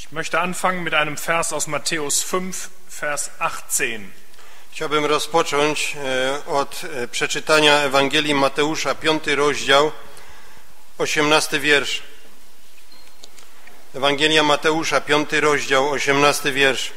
Ich möchte anfangen mit einem Vers aus Matthäus 5, Vers 18. Chciałbym rozpocząć od przeczytania Ewangelii Mateusza, 5 rozdział, 18 wiersz. Ewangelia Mateusza, 5 rozdział, 18 wiersz.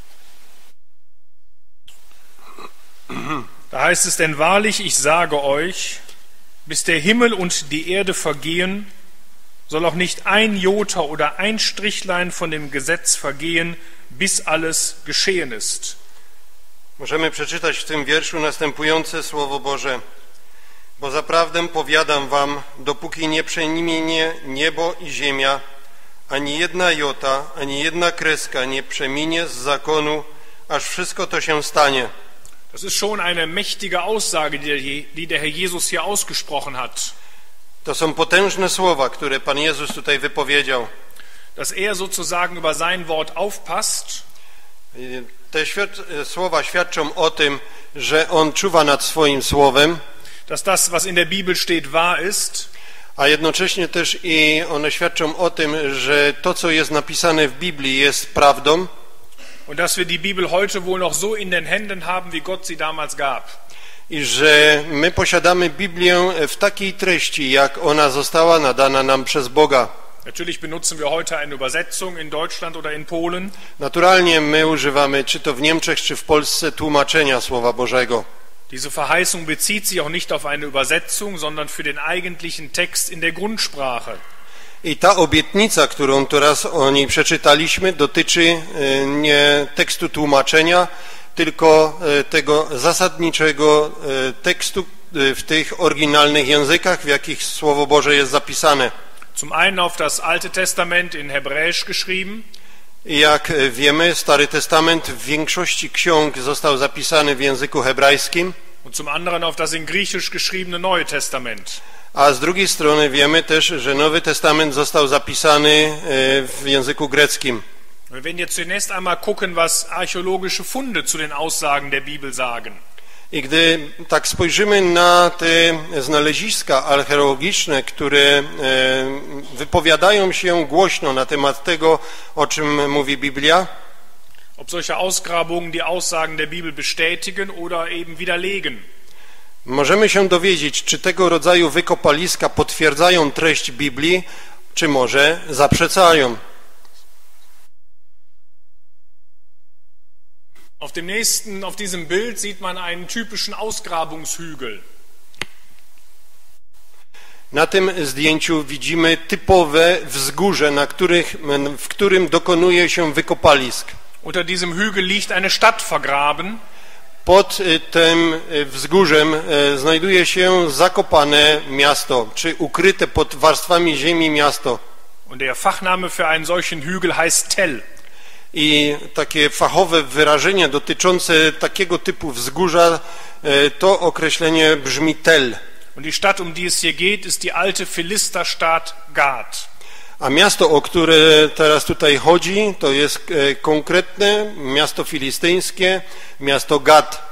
Da heißt es, denn wahrlich, ich sage euch, bis der Himmel und die Erde vergehen, soll auch nicht ein Jota oder ein Strichlein von dem Gesetz vergehen, bis alles geschehen ist. Możemy przeczytać w tym wierszu następujące słowo Boże. Bo zaprawdę powiadam wam, dopóki nie przeminie niebo i ziemia, ani jedna jota, ani jedna kreska nie przeminie z zakonu, aż wszystko to się stanie. Das ist schon eine mächtige Aussage, die der Herr Jesus hier ausgesprochen hat. To są potężne słowa, które Pan Jezus tutaj wypowiedział. Dass er sozusagen über sein Wort aufpasst. Te słowa świadczą o tym, że On czuwa nad swoim słowem. Dass das, was in der Bibel steht, wahr ist. A jednocześnie też i one świadczą o tym, że to, co jest napisane w Biblii, jest prawdą. Und dass wir die Bibel heute wohl noch so in den Händen haben, wie Gott sie damals gab. I że my posiadamy Biblię w takiej treści, jak ona została nadana nam przez Boga. Natürlich benutzen wir heute eine Übersetzung in Deutschland oder in Polen. Naturalnie my używamy, czy to w Niemczech, czy w Polsce, tłumaczenia Słowa Bożego. Diese Verheißung bezieht sich auch nicht auf eine Übersetzung, sondern für den eigentlichen Text in der Grundsprache. I ta obietnica, którą teraz o niej przeczytaliśmy, dotyczy nie tekstu tłumaczenia, tylko tego zasadniczego tekstu w tych oryginalnych językach, w jakich Słowo Boże jest zapisane. Zum einen auf das Alte Testament in Hebräisch geschrieben. Jak wiemy, Stary Testament w większości ksiąg został zapisany w języku hebrajskim. Und zum anderen auf das in Griechisch geschriebene Neue Testament. A z drugiej strony wiemy też, że Nowy Testament został zapisany w języku greckim. Wir werden jetzt zunächst einmal gucken, was archäologische Funde zu den Aussagen der Bibel sagen. I gdy tak spojrzymy na te znaleziska archeologiczne, które wypowiadają się głośno na temat tego, o czym mówi Biblia, ob solche Ausgrabungen die Aussagen der Bibel bestätigen oder eben widerlegen. Możemy się dowiedzieć, czy tego rodzaju wykopaliska potwierdzają treść Biblii, czy może zaprzeczają. Auf diesem Bild sieht man einen typischen Ausgrabungshügel. Na tym zdjęciu widzimy typowe wzgórze, w którym dokonuje się wykopalisk. Unter diesem Hügel liegt eine Stadt vergraben. Pod tym wzgórzem znajduje się zakopane miasto, czy ukryte pod warstwami ziemi miasto. Und der Fachname für einen solchen Hügel heißt Tell. I takie fachowe wyrażenie dotyczące takiego typu wzgórza, to określenie brzmi Tel. Und die Stadt, um die es hier geht, ist die alte Philisterstadt Gad. A miasto, o które teraz tutaj chodzi, to jest konkretne miasto filistyńskie, miasto Gad.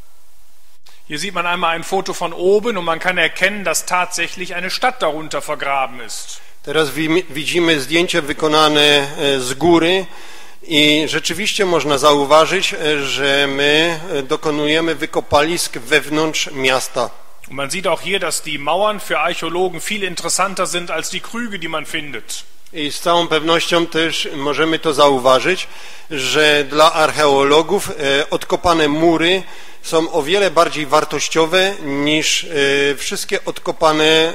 Hier sieht man einmal ein Foto von oben und man kann erkennen, dass tatsächlich eine Stadt darunter vergraben ist. Teraz widzimy zdjęcie wykonane z góry i rzeczywiście można zauważyć, że my dokonujemy wykopalisk wewnątrz miasta. Und man sieht auch hier, dass die Mauern für Archäologen viel interessanter sind als die Krüge, die man findet. I z całą pewnością też możemy to zauważyć, że dla archeologów odkopane mury są o wiele bardziej wartościowe niż wszystkie odkopane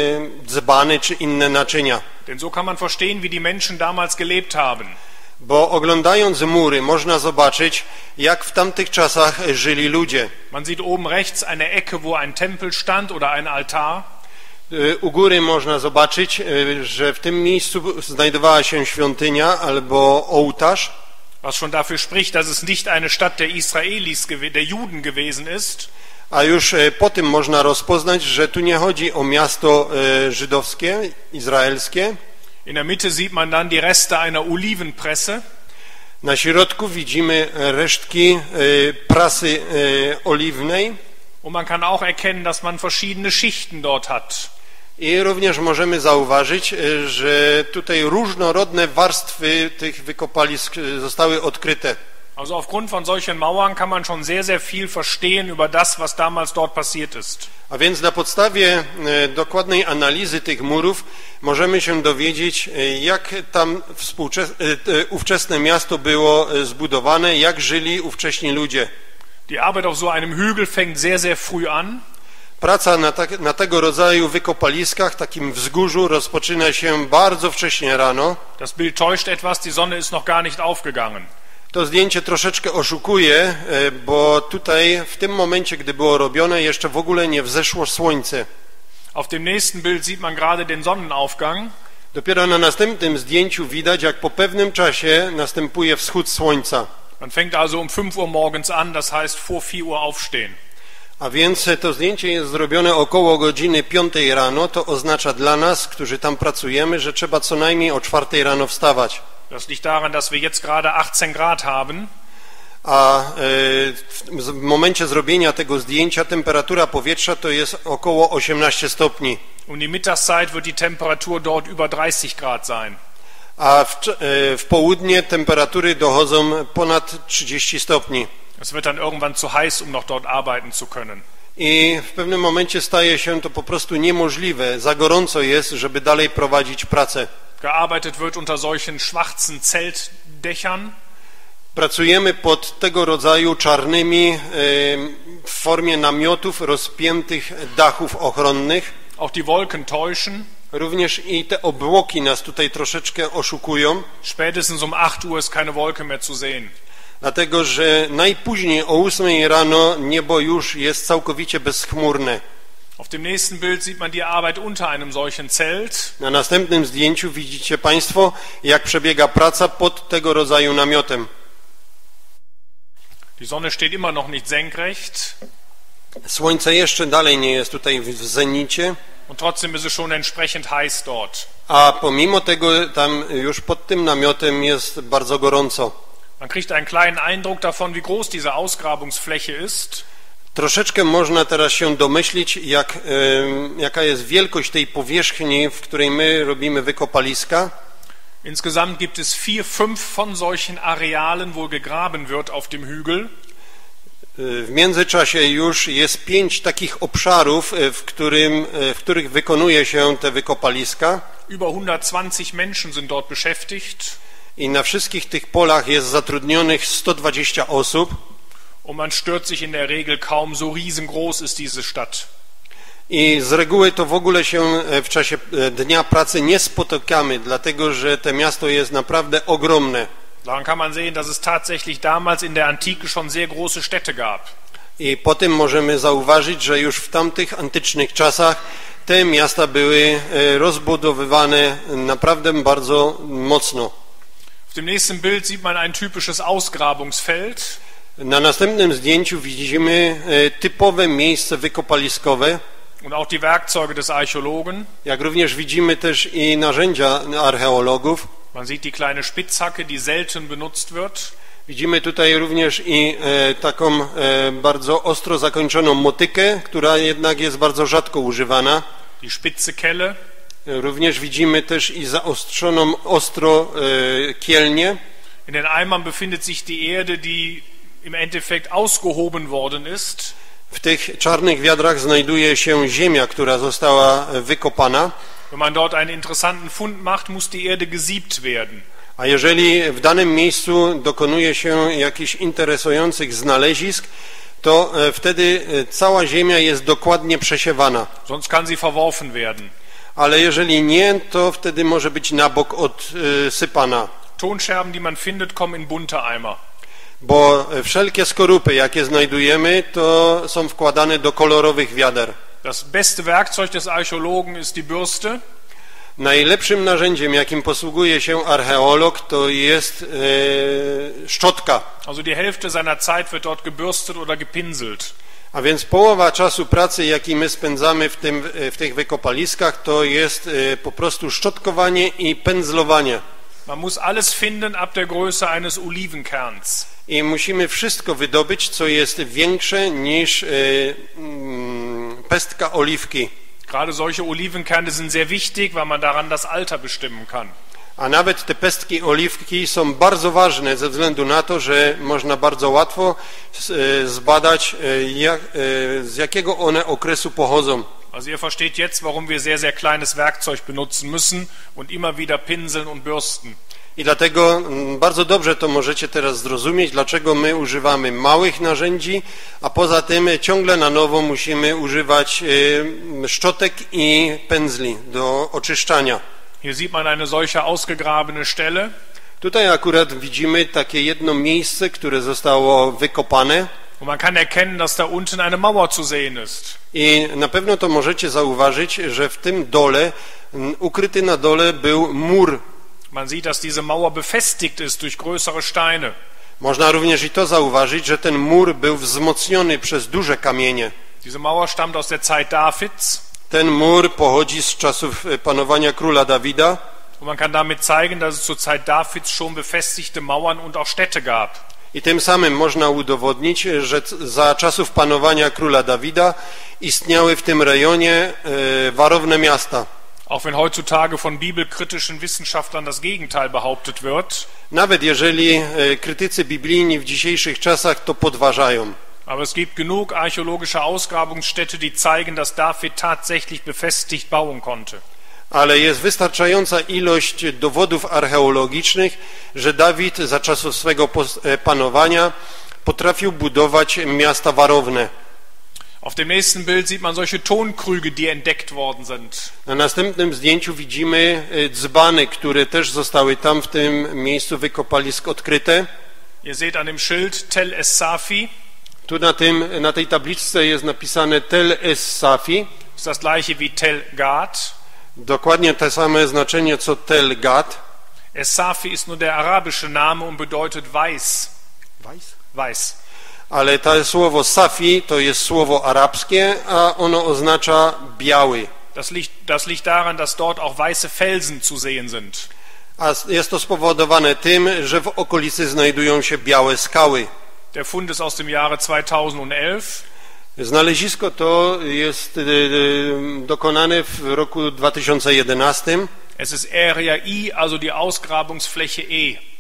dzbany czy inne naczynia. Denn so kann man verstehen, wie die Menschen damals gelebt haben. Bo oglądając mury można zobaczyć, jak w tamtych czasach żyli ludzie. Man sieht oben rechts eine Ecke, wo ein Tempel stand oder ein Altar. U góry można zobaczyć, że w tym miejscu znajdowała się świątynia albo ołtarz. Was schon dafür spricht, dass es nicht eine Stadt der Israelis, der Juden gewesen ist. A już po tym można rozpoznać, że tu nie chodzi o miasto żydowskie, izraelskie. In der Mitte sieht man dann die Reste einer Olivenpresse. Na środku widzimy resztki prasy oliwnej. Und man kann auch erkennen, dass man verschiedene Schichten dort hat. I również możemy zauważyć, że tutaj różnorodne warstwy tych wykopalisk zostały odkryte. Also aufgrund von solchen Mauern kann man schon sehr, sehr viel verstehen über das, was damals dort passiert ist. A więc na podstawie dokładnej analizy tych murów możemy się dowiedzieć, jak tam ówczesne miasto było zbudowane, jak żyli ówcześni ludzie. Die Arbeit auf so einem Hügel fängt sehr, sehr früh an. Praca na tego rodzaju wykopaliskach, takim wzgórzu, rozpoczyna się bardzo wcześnie rano. Das Bild täuscht etwas, die Sonne ist noch gar nicht aufgegangen. To zdjęcie troszeczkę oszukuje, bo tutaj w tym momencie, gdy było robione, jeszcze w ogóle nie wzeszło słońce. Auf dem nächsten Bild sieht man gerade den Sonnenaufgang. Dopiero na następnym zdjęciu widać, jak po pewnym czasie następuje wschód słońca. Man fängt also um 5 Uhr morgens an, das heißt vor 4 Uhr aufstehen. A więc to zdjęcie jest zrobione około godziny 5 rano. To oznacza dla nas, którzy tam pracujemy, że trzeba co najmniej o 4 rano wstawać. Das liegt daran, dass wir jetzt gerade 18 Grad haben. A w momencie zrobienia tego zdjęcia temperatura powietrza to jest około 18 stopni. Um die Mittagszeit wird die Temperatur dort über 30 Grad sein. A w południe temperatury dochodzą ponad 30 stopni. Es wird dann irgendwann zu heiß, um noch dort arbeiten zu können. I w pewnym momencie staje się to po prostu niemożliwe. Za gorąco jest, żeby dalej prowadzić pracę. Gearbeitet wird unter solchen schwarzen Zeltdächern. Pracujemy pod tego rodzaju czarnymi w formie namiotów rozpiętych dachów ochronnych. Auch die Wolken täuschen. Również i te obłoki nas tutaj troszeczkę oszukują. Spätestens um 8 Uhr ist keine Wolke mehr zu sehen. Dlatego, że najpóźniej o 8 rano niebo już jest całkowicie bezchmurne. Auf dem nächsten Bild sieht man die Arbeit unter einem solchen Zelt. Na następnym zdjęciu widzicie Państwo, jak przebiega praca pod tego rodzaju namiotem. Die Sonne steht immer noch nicht senkrecht. Słońce jeszcze dalej nie jest tutaj w zenicie. Und trotzdem ist es schon entsprechend heiß dort. A pomimo tego tam już pod tym namiotem jest bardzo gorąco. Man kriegt einen kleinen Eindruck davon, wie groß diese Ausgrabungsfläche ist. Troszeczkę można teraz się domyślić, jaka jest wielkość tej powierzchni, w której my robimy wykopaliska. Insgesamt gibt es 4, 5 von solchen Arealen, wo gegraben wird auf dem Hügel. W międzyczasie już jest 5 takich obszarów, w których wykonuje się te wykopaliska. Über 120 Menschen sind dort beschäftigt. I na wszystkich tych polach jest zatrudnionych 120 osób. Und man stört sich in der Regel kaum, so riesengroß ist diese Stadt. I z reguły to w ogóle się w czasie dnia pracy nie spotykamy, dlatego że to miasto jest naprawdę ogromne. Daran kann man sehen, dass es tatsächlich damals in der Antike schon sehr große Städte gab. I po tym możemy zauważyć, że już w tamtych antycznych czasach te miasta były rozbudowywane naprawdę bardzo mocno. Auf dem nächsten Bild sieht man ein typisches Ausgrabungsfeld. Na następnym zdjęciu widzimy typowe miejsce wykopaliskowe. Und auch die Werkzeuge des Archäologen. Jak również widzimy też i narzędzia archeologów. Man sieht die kleine Spitzhacke, die selten benutzt wird. Widzimy tutaj również i taką bardzo ostro zakończoną motykę, która jednak jest bardzo rzadko używana. Die spitze Kelle. Również widzimy też i zaostrzoną ostro kielnię. In den Eimern befindet sich die Erde, die im Endeffekt ausgehoben worden ist. W tych czarnych wiadrach znajduje się ziemia, która została wykopana. Wenn man dort einen interessanten Fund macht, muss die Erde gesiebt werden. A jeżeli w danym miejscu dokonuje się jakichś interesujących znalezisk, to wtedy cała ziemia jest dokładnie przesiewana. Sonst kann sie verworfen werden. Ale jeżeli nie, to wtedy może być na bok odsypana. Tonscherben, die man findet, kommen in bunte Eimer. Bo wszelkie skorupy, jakie znajdujemy, to są wkładane do kolorowych wiader. Das beste Werkzeug des Archäologen ist die Bürste. Najlepszym narzędziem, jakim posługuje się archeolog, to jest szczotka. Also die Hälfte seiner Zeit wird dort gebürstet oder gepinselt. A więc połowa czasu pracy, jaki my spędzamy w tych wykopaliskach, to jest po prostu szczotkowanie i pędzlowanie. Man muss alles finden ab der Größe eines Olivenkerns. I musimy wszystko wydobyć, co jest większe niż pestka oliwki. Gerade solche Olivenkerne sind sehr wichtig, weil man daran das Alter bestimmen kann. A nawet te pestki oliwki są bardzo ważne ze względu na to, że można bardzo łatwo zbadać, z jakiego one okresu pochodzą. Also ihr versteht jetzt, warum wir sehr, sehr kleines Werkzeug benutzen müssen und immer wieder pinseln und bürsten. I dlatego bardzo dobrze to możecie teraz zrozumieć, dlaczego my używamy małych narzędzi, a poza tym ciągle na nowo musimy używać szczotek i pędzli do oczyszczania. Hier sieht man eine solche ausgegrabene Stelle. Tutaj akurat widzimy takie jedno miejsce, które zostało wykopane. Und man kann erkennen, dass da unten eine Mauer zu sehen ist. I na pewno to możecie zauważyć, że w tym dole, ukryty na dole był mur. Man sieht, dass diese Mauer befestigt ist durch größere Steine. Można również i to zauważyć, że ten mur był wzmocniony przez duże kamienie. Diese Mauer stammt aus der Zeit Davids. Ten mur pochodzi z czasów panowania króla Dawida. Und man kann damit zeigen, dass es zur Zeit Davids schon befestigte Mauern und auch Städte gab. I tym samym można udowodnić, że za czasów panowania króla Dawida istniały w tym rejonie warowne miasta. Auch wenn heutzutage von bibelkritischen Wissenschaftlern das Gegenteil behauptet wird. Nawet jeżeli krytycy biblijni w dzisiejszych czasach to podważają. Aber es gibt genug archäologische Ausgrabungsstätte, die zeigen, dass David tatsächlich befestigt bauen konnte. Ale jest wystarczająca ilość dowodów archeologicznych, że Dawid za czasów swego panowania potrafił budować miasta warowne. Auf dem nächsten Bild sieht man solche Tonkrüge, die entdeckt worden sind. Na następnym zdjęciu widzimy dzbany, które też zostały tam w tym miejscu wykopalisk odkryte. Ihr seht an dem Schild Tel Es-Safi. Tu na tej tabliczce jest napisane Tel Es-Safi. Ist das gleiche wie Tel Gad. Dokładnie to same znaczenie co Tel Gad. Es-Safi ist nur der arabische Name und bedeutet weiß. Weiß. Ale to słowo Safi to jest słowo arabskie, a ono oznacza biały. Das liegt daran, dass dort auch weiße Felsen zu sehen sind. A jest to spowodowane tym, że w okolicy znajdują się białe skały. Der Fund ist aus dem Jahre 2011. Znalezisko to jest dokonane w roku 2011. Es ist Area I, also die Ausgrabungsfläche E.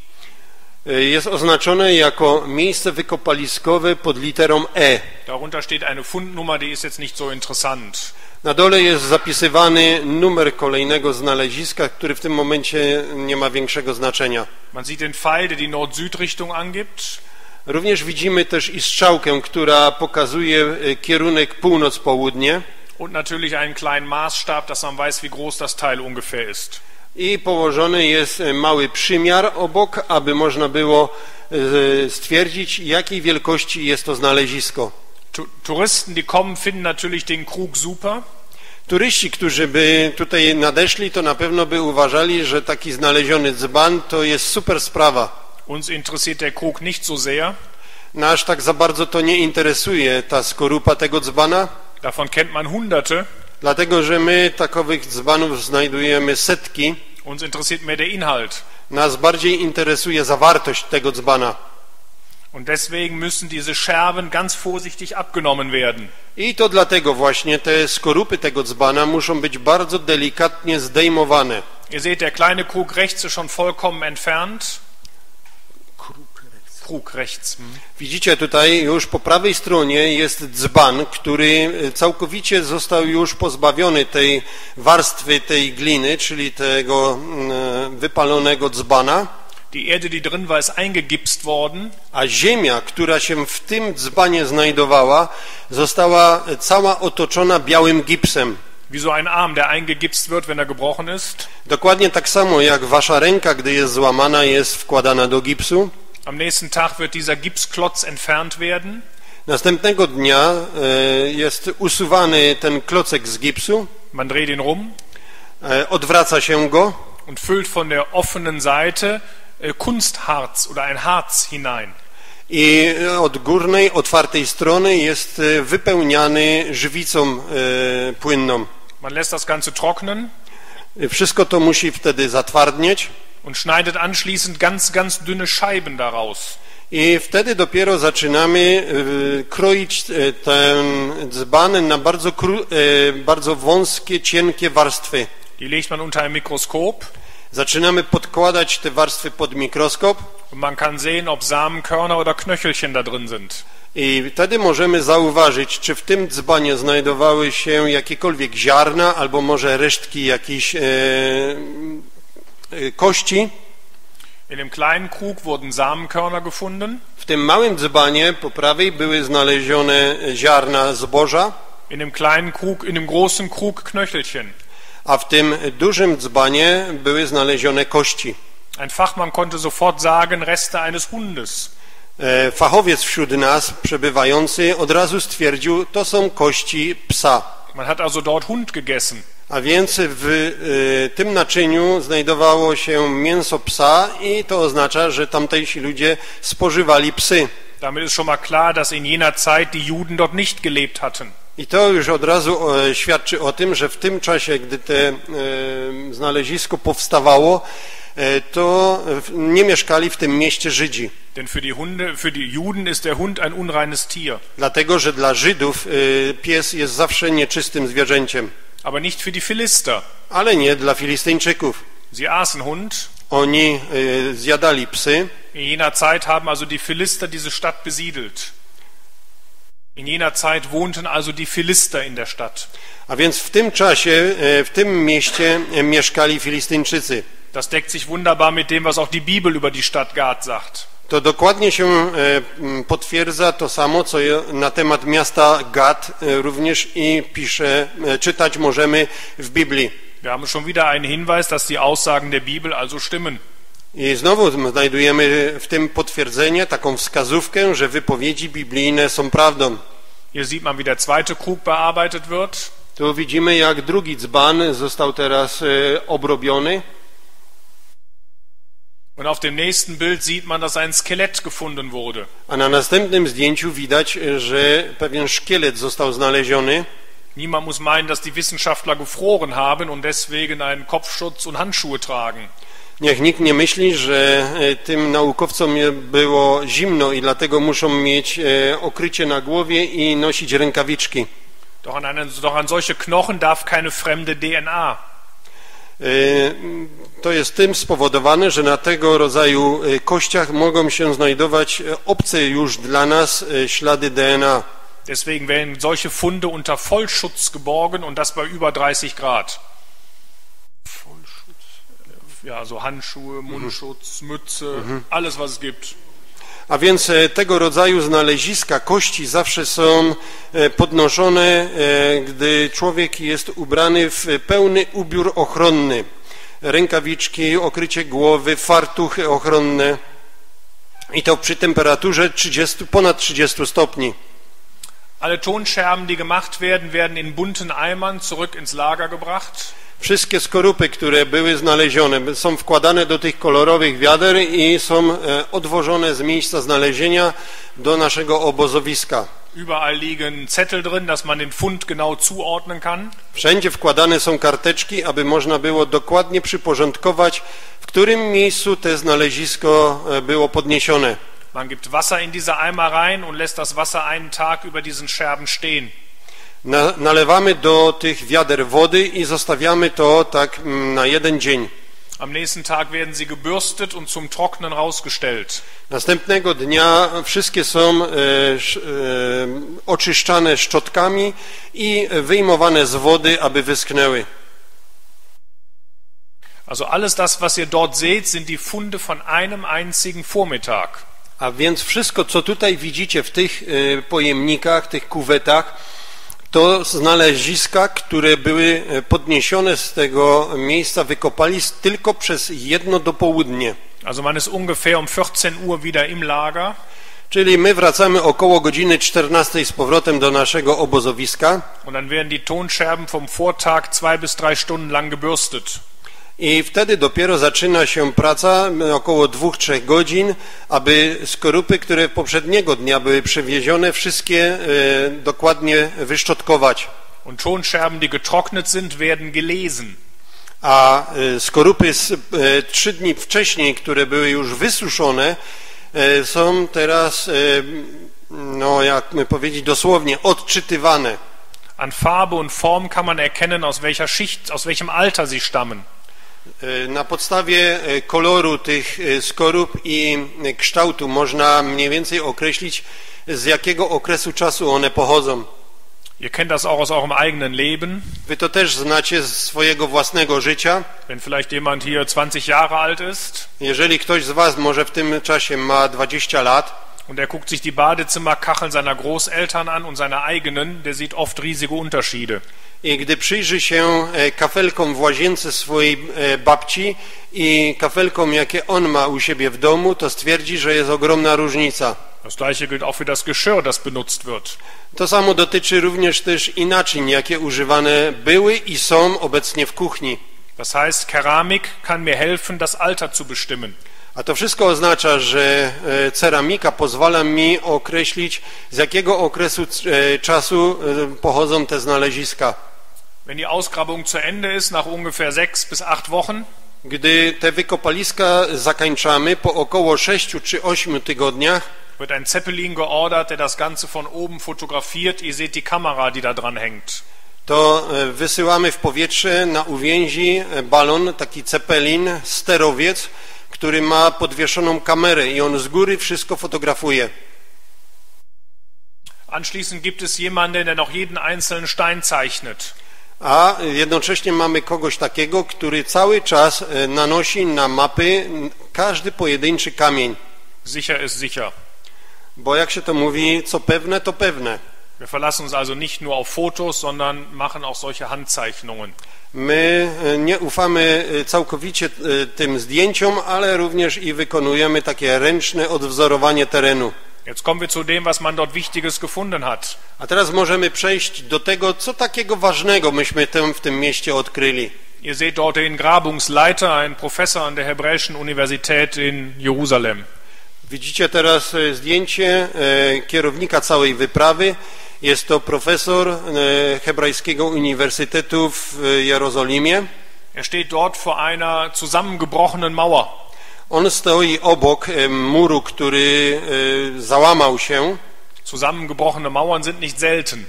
Jest oznaczone jako miejsce wykopaliskowe pod literą E. Darunter steht eine Fundnummer, die ist jetzt nicht so interessant. Na dole jest zapisywany numer kolejnego znaleziska, który w tym momencie nie ma większego znaczenia. Man sieht den Pfeil, der die Nord-Süd-Richtung angibt. Również widzimy też i strzałkę, która pokazuje kierunek północ-południe. Und natürlich einen kleinen Maßstab, dass man weiß, wie groß das Teil ungefähr ist. I położony jest mały przymiar obok, aby można było stwierdzić, jakiej wielkości jest to znalezisko. Touristen, die kommen, finden natürlich den Krug super. Turyści, którzy by tutaj nadeszli, to na pewno by uważali, że taki znaleziony dzban to jest super sprawa. Uns interessiert der Krug nicht so sehr. Nas tak za bardzo to nie interesuje, ta skorupa tego dzbana. Davon kennt man Hunderte. Dlatego, że my takowych dzbanów znajdujemy setki. Uns interessiert mehr der Inhalt. Nas bardziej interesuje zawartość tego dzbana. Und deswegen müssen diese Scherben ganz vorsichtig abgenommen werden. I to dlatego właśnie te skorupy tego dzbana muszą być bardzo delikatnie zdejmowane. Ihr seht, der kleine Krug rechts ist schon vollkommen entfernt. Krug rechts. Widzicie tutaj już po prawej stronie jest dzban, który całkowicie został już pozbawiony tej warstwy, tej gliny, czyli tego wypalonego dzbana. Die Erde, die drin war, ist eingegipst worden. A ziemia, która się w tym dzbanie znajdowała, została cała otoczona białym gipsem. Wie so ein Arm, der eingegipst wird, wenn er gebrochen ist. Dokładnie tak samo jak wasza ręka, gdy jest złamana, jest wkładana do gipsu. Am nächsten Tag wird dieser Gipsklotz entfernt werden. Następnego dnia jest usuwany ten klocek z gipsu. Man dreht ihn rum. Odwraca się go. Und füllt von der offenen Seite Kunstharz oder ein Harz hinein. I od górnej, otwartej strony jest wypełniany żywicą płynną. Man lässt das Ganze trocknen. Wszystko to musi wtedy zatwardnieć. Und schneidet anschließend ganz dünne Scheiben daraus. I wtedy dopiero zaczynamy kroić ten dzban na bardzo wąskie, cienkie warstwy. Die legt man unter ein Mikroskop. Zaczynamy podkładać te warstwy pod mikroskop. Und man kann sehen, ob Samenkörner oder Knöchelchen da drin sind. I wtedy możemy zauważyć, czy w tym dzbanie znajdowały się jakiekolwiek ziarna, albo może resztki jakiejś kości. In dem kleinen Krug wurden Samenkörner gefunden. W tym małym dzbanie po prawej były znalezione ziarna zboża. In dem kleinen Krug, in dem großen Krug Knöchelchen. A w tym dużym dzbanie były znalezione kości. Ein Fachmann konnte sofort sagen, Reste eines Hundes. Fachowiec wśród nas przebywający od razu stwierdził, to są kości psa. Man hat also dort Hund gegessen. A więc w tym naczyniu znajdowało się mięso psa i to oznacza, że tamtejsi ludzie spożywali psy. Damit ist schon mal klar, dass in jener Zeit die Juden dort nicht gelebt hatten. I to już od razu świadczy o tym, że w tym czasie, gdy to znalezisko powstawało, to nie mieszkali w tym mieście Żydzi. Denn für die Juden ist der Hund ein unreines Tier. Dlatego, że dla Żydów pies jest zawsze nieczystym zwierzęciem. Aber nicht für die Philister. Ale nie dla Filistyńczyków. Sie aßen Hund. Oni zjadali psy. In jener Zeit haben also die Philister diese Stadt besiedelt. In jener Zeit wohnten also die Philister in der Stadt. A więc w tym czasie, w tym mieście mieszkali Filistyńczycy. Das deckt sich wunderbar mit dem, was auch die Bibel über die Stadt Gad sagt. To dokładnie się potwierdza to samo, co na temat miasta Gad również i pisze, czytać możemy w Biblii. Wir haben schon wieder einen Hinweis, dass die Aussagen der Bibel also stimmen. I znowu znajdujemy w tym potwierdzenie, taką wskazówkę, że wypowiedzi biblijne są prawdą. Hier sieht man, wie der zweite Krug bearbeitet wird. Tu widzimy, jak drugi dzban został teraz obrobiony. Und auf dem nächsten Bild sieht man, dass ein Skelett gefunden wurde. A na następnym zdjęciu widać, że pewien szkielet został znaleziony. Niemand muss meinen, dass die Wissenschaftler gefroren haben und deswegen einen Kopfschutz und Handschuhe tragen. Niech nikt nie myśli, że tym naukowcom było zimno i dlatego muszą mieć okrycie na głowie i nosić rękawiczki. Doch an solche Knochen darf keine fremde DNA. To jest tym spowodowane, że na tego rodzaju kościach mogą się znajdować obce już dla nas ślady DNA. Deswegen werden solche Funde unter Vollschutz geborgen und das bei über 30 Grad. Ja, so Handschuhe, Mundschutz, Mütze, alles was es gibt. A więc tego rodzaju znaleziska kości zawsze są podnoszone, gdy człowiek jest ubrany w pełny ubiór ochronny. Rękawiczki, okrycie głowy, fartuchy ochronne. I to przy temperaturze ponad 30 stopni. Alle Tonscherben, die gemacht werden, werden in bunten Eimern zurück ins Lager gebracht. Wszystkie skorupy, które były znalezione, są wkładane do tych kolorowych wiader i są odwożone z miejsca znalezienia do naszego obozowiska. Überall liegen Zettel drin, dass man den Fund genau zuordnen kann. Wszędzie wkładane są karteczki, aby można było dokładnie przyporządkować, w którym miejscu to znalezisko było podniesione. Man gibt Wasser in diese Eimer rein und lässt das Wasser einen Tag über diesen Scherben stehen. Nalewamy do tych wiader wody i zostawiamy to tak na jeden dzień. Am nächsten Tag werden sie gebürstet und zum Trocknen rausgestellt. Następnego dnia wszystkie są oczyszczane szczotkami i wyjmowane z wody, aby wyschnęły. Also alles das, was ihr dort seht, sind die Funde von einem einzigen Vormittag. A więc wszystko, co tutaj widzicie w tych pojemnikach, tych kuwetach, to znaleziska, które były podniesione z tego miejsca, wykopali tylko przez jedno dopołudnie. Also man ist ungefähr um 14 Uhr wieder im Lager. Czyli my wracamy około godziny 14 z powrotem do naszego obozowiska. Und dann werden die Tonscherben vom Vortag 2 bis 3 Stunden lang gebürstet. I wtedy dopiero zaczyna się praca około 2-3 godzin, aby skorupy, które poprzedniego dnia były przewiezione, wszystkie dokładnie wyszczotkować. Und Tonscherben, die getrocknet sind, werden gelesen. A skorupy 3 dni wcześniej, które były już wysuszone, są teraz, no jakby powiedzieć dosłownie, odczytywane. An Farbe und Form kann man erkennen, aus welcher Schicht, aus welchem Alter sie stammen. Na podstawie koloru tych skorup i kształtu można mniej więcej określić, z jakiego okresu czasu one pochodzą. Ihr kennt das auch aus eurem eigenen Leben. Wy to też znacie z swojego własnego życia. Wenn vielleicht jemand hier 20 Jahre alt ist Jeżeli ktoś z was może w tym czasie ma 20 lat und er guckt sich die Badezimmerkacheln seiner Großeltern an und seine eigenen, der sieht oft riesige Unterschiede. i gdy przyjrzy się kafelkom w łazience swojej babci i kafelkom, jakie on ma u siebie w domu, to stwierdzi, że jest ogromna różnica. Das gleiche gilt auch für das Geschirr, das benutzt wird. To samo dotyczy również też i naczyń, jakie używane były i są obecnie w kuchni. Das heißt, Keramik kann mir helfen, das Alter zu bestimmen. A to wszystko oznacza, że ceramika pozwala mi określić, z jakiego okresu czasu pochodzą te znaleziska. Wenn die Ausgrabung zu Ende ist, nach ungefähr 6 bis 8 Wochen, Gdy te wykopaliska zakończamy po około 6 czy 8 tygodniach, wird ein Zeppelin geordert, der das Ganze von oben fotografiert. Ihr seht die Kamera, die da dran hängt. to wysyłamy w powietrze na uwięzi balon, taki Zeppelin, sterowiec, który ma podwieszoną kamerę i on z góry wszystko fotografuje. Anschließend gibt es jemanden, der noch jeden einzelnen Stein zeichnet. A jednocześnie mamy kogoś takiego, który cały czas nanosi na mapy każdy pojedynczy kamień. Sicher ist sicher. Bo jak się to mówi, co pewne, to pewne. Wir verlassen uns also nicht nur auf Fotos, sondern machen auch solche Handzeichnungen. My nie ufamy całkowicie tym zdjęciom, ale również i wykonujemy takie ręczne odwzorowanie terenu. Jetzt kommen wir zu dem, was man dort Wichtiges gefunden hat. A teraz możemy przejść do tego, co takiego ważnego myśmy w tym mieście odkryli. Ihr seht dort den Grabungsleiter, ein Professor an der Hebräischen Universität in Jerusalem. Widzicie teraz zdjęcie kierownika całej wyprawy. Jest to profesor Hebrajskiego Uniwersytetu w Jerozolimie. Er steht dort vor einer zusammengebrochenen Mauer. On stoi obok muru, który załamał się. Zusammengebrochene Mauern sind nicht selten.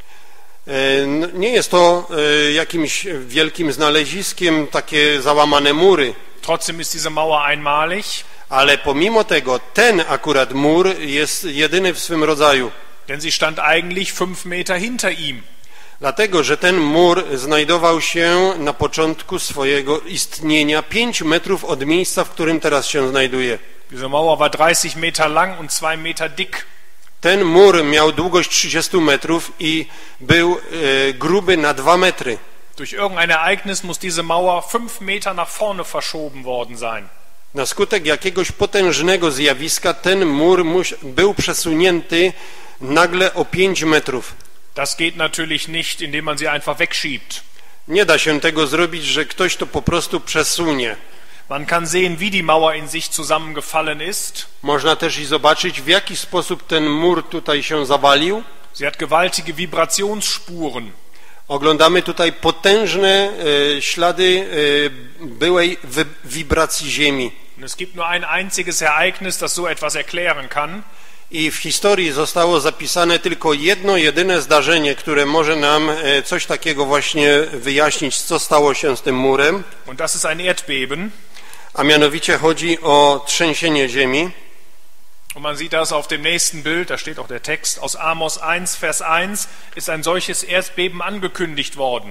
Nie jest to jakimś wielkim znaleziskiem, takie załamane mury. Trotzdem ist diese Mauer einmalig. Ale pomimo tego, ten akurat mur jest jedyny w swym rodzaju. Denn sie stand eigentlich 5 Meter hinter ihm. Dlatego, że ten mur znajdował się na początku swojego istnienia 5 metrów od miejsca, w którym teraz się znajduje. Diese Mauer war 30 Meter lang und 2 Meter dick. Ten mur miał długość 30 metrów i był gruby na 2 metry. Durch irgendein Ereignis muss diese Mauer 5 Meter nach vorne verschoben worden sein. Na skutek jakiegoś potężnego zjawiska ten mur był przesunięty nagle o 5 metrów. Das geht natürlich nicht, indem man sie einfach wegschiebt. Nie da się tego zrobić, że ktoś to po prostu przesunie. Man kann sehen, wie die Mauer in sich zusammengefallen ist. Można też i zobaczyć, w jaki sposób ten mur tutaj się zawalił. Sie hat gewaltige Vibrationsspuren. Oglądamy tutaj potężne ślady byłej wibracji ziemi. Und es gibt nur ein einziges Ereignis, das so etwas erklären kann. I w historii zostało zapisane tylko jedno, jedyne zdarzenie, które może nam coś takiego właśnie wyjaśnić, co stało się z tym murem. Und das ist ein Erdbeben. A mianowicie chodzi o trzęsienie ziemi. Und man sieht das auf dem nächsten Bild, da steht auch der Text, aus Amos 1, Vers 1 ist ein solches Erdbeben angekündigt worden.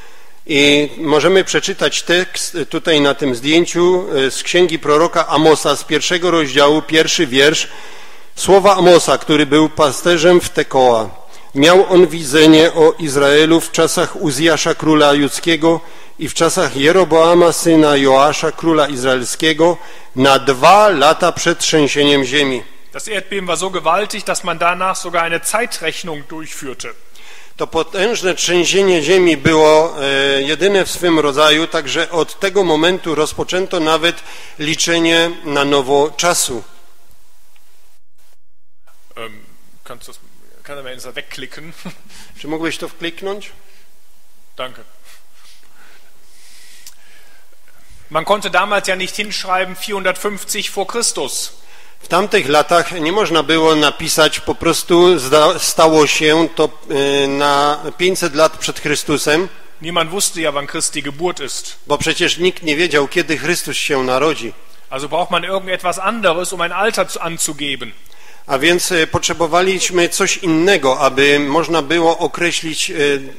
I możemy przeczytać tekst tutaj na tym zdjęciu z księgi proroka Amosa z 1 rozdziału, 1 wiersz. Słowa Amosa, który był pasterzem w Tekoa. Miał on widzenie o Izraelu w czasach Uzjasza króla judzkiego i w czasach Jeroboama syna Joasza króla izraelskiego na 2 lata przed trzęsieniem ziemi. Das Erdbeben war so gewaltig, dass man danach sogar eine Zeitrechnung durchführte. To potężne trzęsienie ziemi było jedyne w swym rodzaju, także od tego momentu rozpoczęto nawet liczenie na nowo czasu. Kann er mir das wegklicken? Czy mógłbyś to wkliknąć? Danke. Man konnte damals ja nicht hinschreiben 450 vor Christus. W tamtych latach nie można było napisać po prostu stało się to na 500 lat przed Chrystusem, Niemand wusste ja, wann Christi Geburt ist. bo przecież nikt nie wiedział, kiedy Chrystus się narodzi. Also braucht man irgendetwas anderes, um ein Alter anzugeben. A więc potrzebowaliśmy coś innego, aby można było określić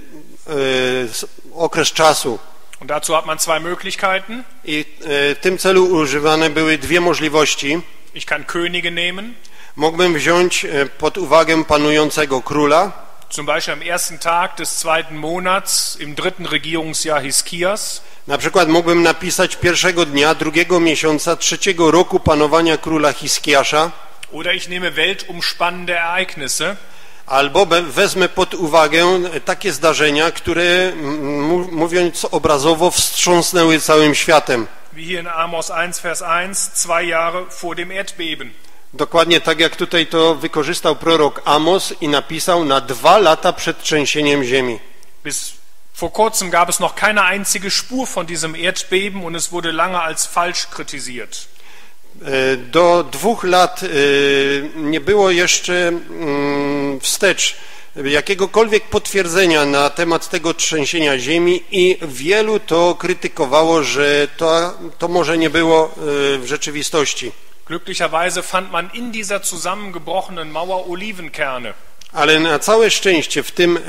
okres czasu. Und dazu hat man zwei Möglichkeiten. I w tym celu używane były dwie możliwości. Ich kann Könige nehmen, Mógłbym wziąć pod uwagę panującego króla, zum Beispiel am ersten Tag des zweiten Monats im dritten Regierungsjahr Hiskias. na przykład mógłbym napisać pierwszego dnia drugiego miesiąca trzeciego roku panowania króla Hiskiasza, Oder ich nehme weltumspannende Ereignisse. albo wezmę pod uwagę takie zdarzenia, które, mówiąc obrazowo, wstrząsnęły całym światem. Wie hier in Amos 1, Vers 1, 2 Jahre vor dem Erdbeben. Dokładnie tak, jak tutaj to wykorzystał prorok Amos i napisał na 2 lata przed trzęsieniem ziemi. Bis vor kurzem gab es noch keine einzige Spur von diesem Erdbeben und es wurde lange als falsch kritisiert. Do 2 lat nie było jeszcze wstecz jakiegokolwiek potwierdzenia na temat tego trzęsienia ziemi i wielu to krytykowało, że to może nie było w rzeczywistości. Glücklicherweise fand man in dieser zusammengebrochenen Mauer Olivenkerne. Ale na całe szczęście w tym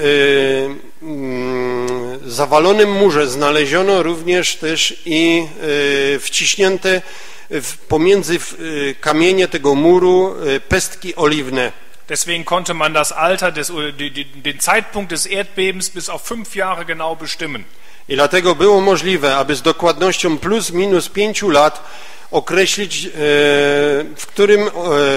zawalonym murze znaleziono również też i wciśnięte pomiędzy kamienie tego muru pestki oliwne. Deswegen konnte man das Alter den Zeitpunkt des Erdbebens bis auf 5 Jahre genau bestimmen. I dlatego było możliwe, aby z dokładnością plus minus 5 lat określić, w którym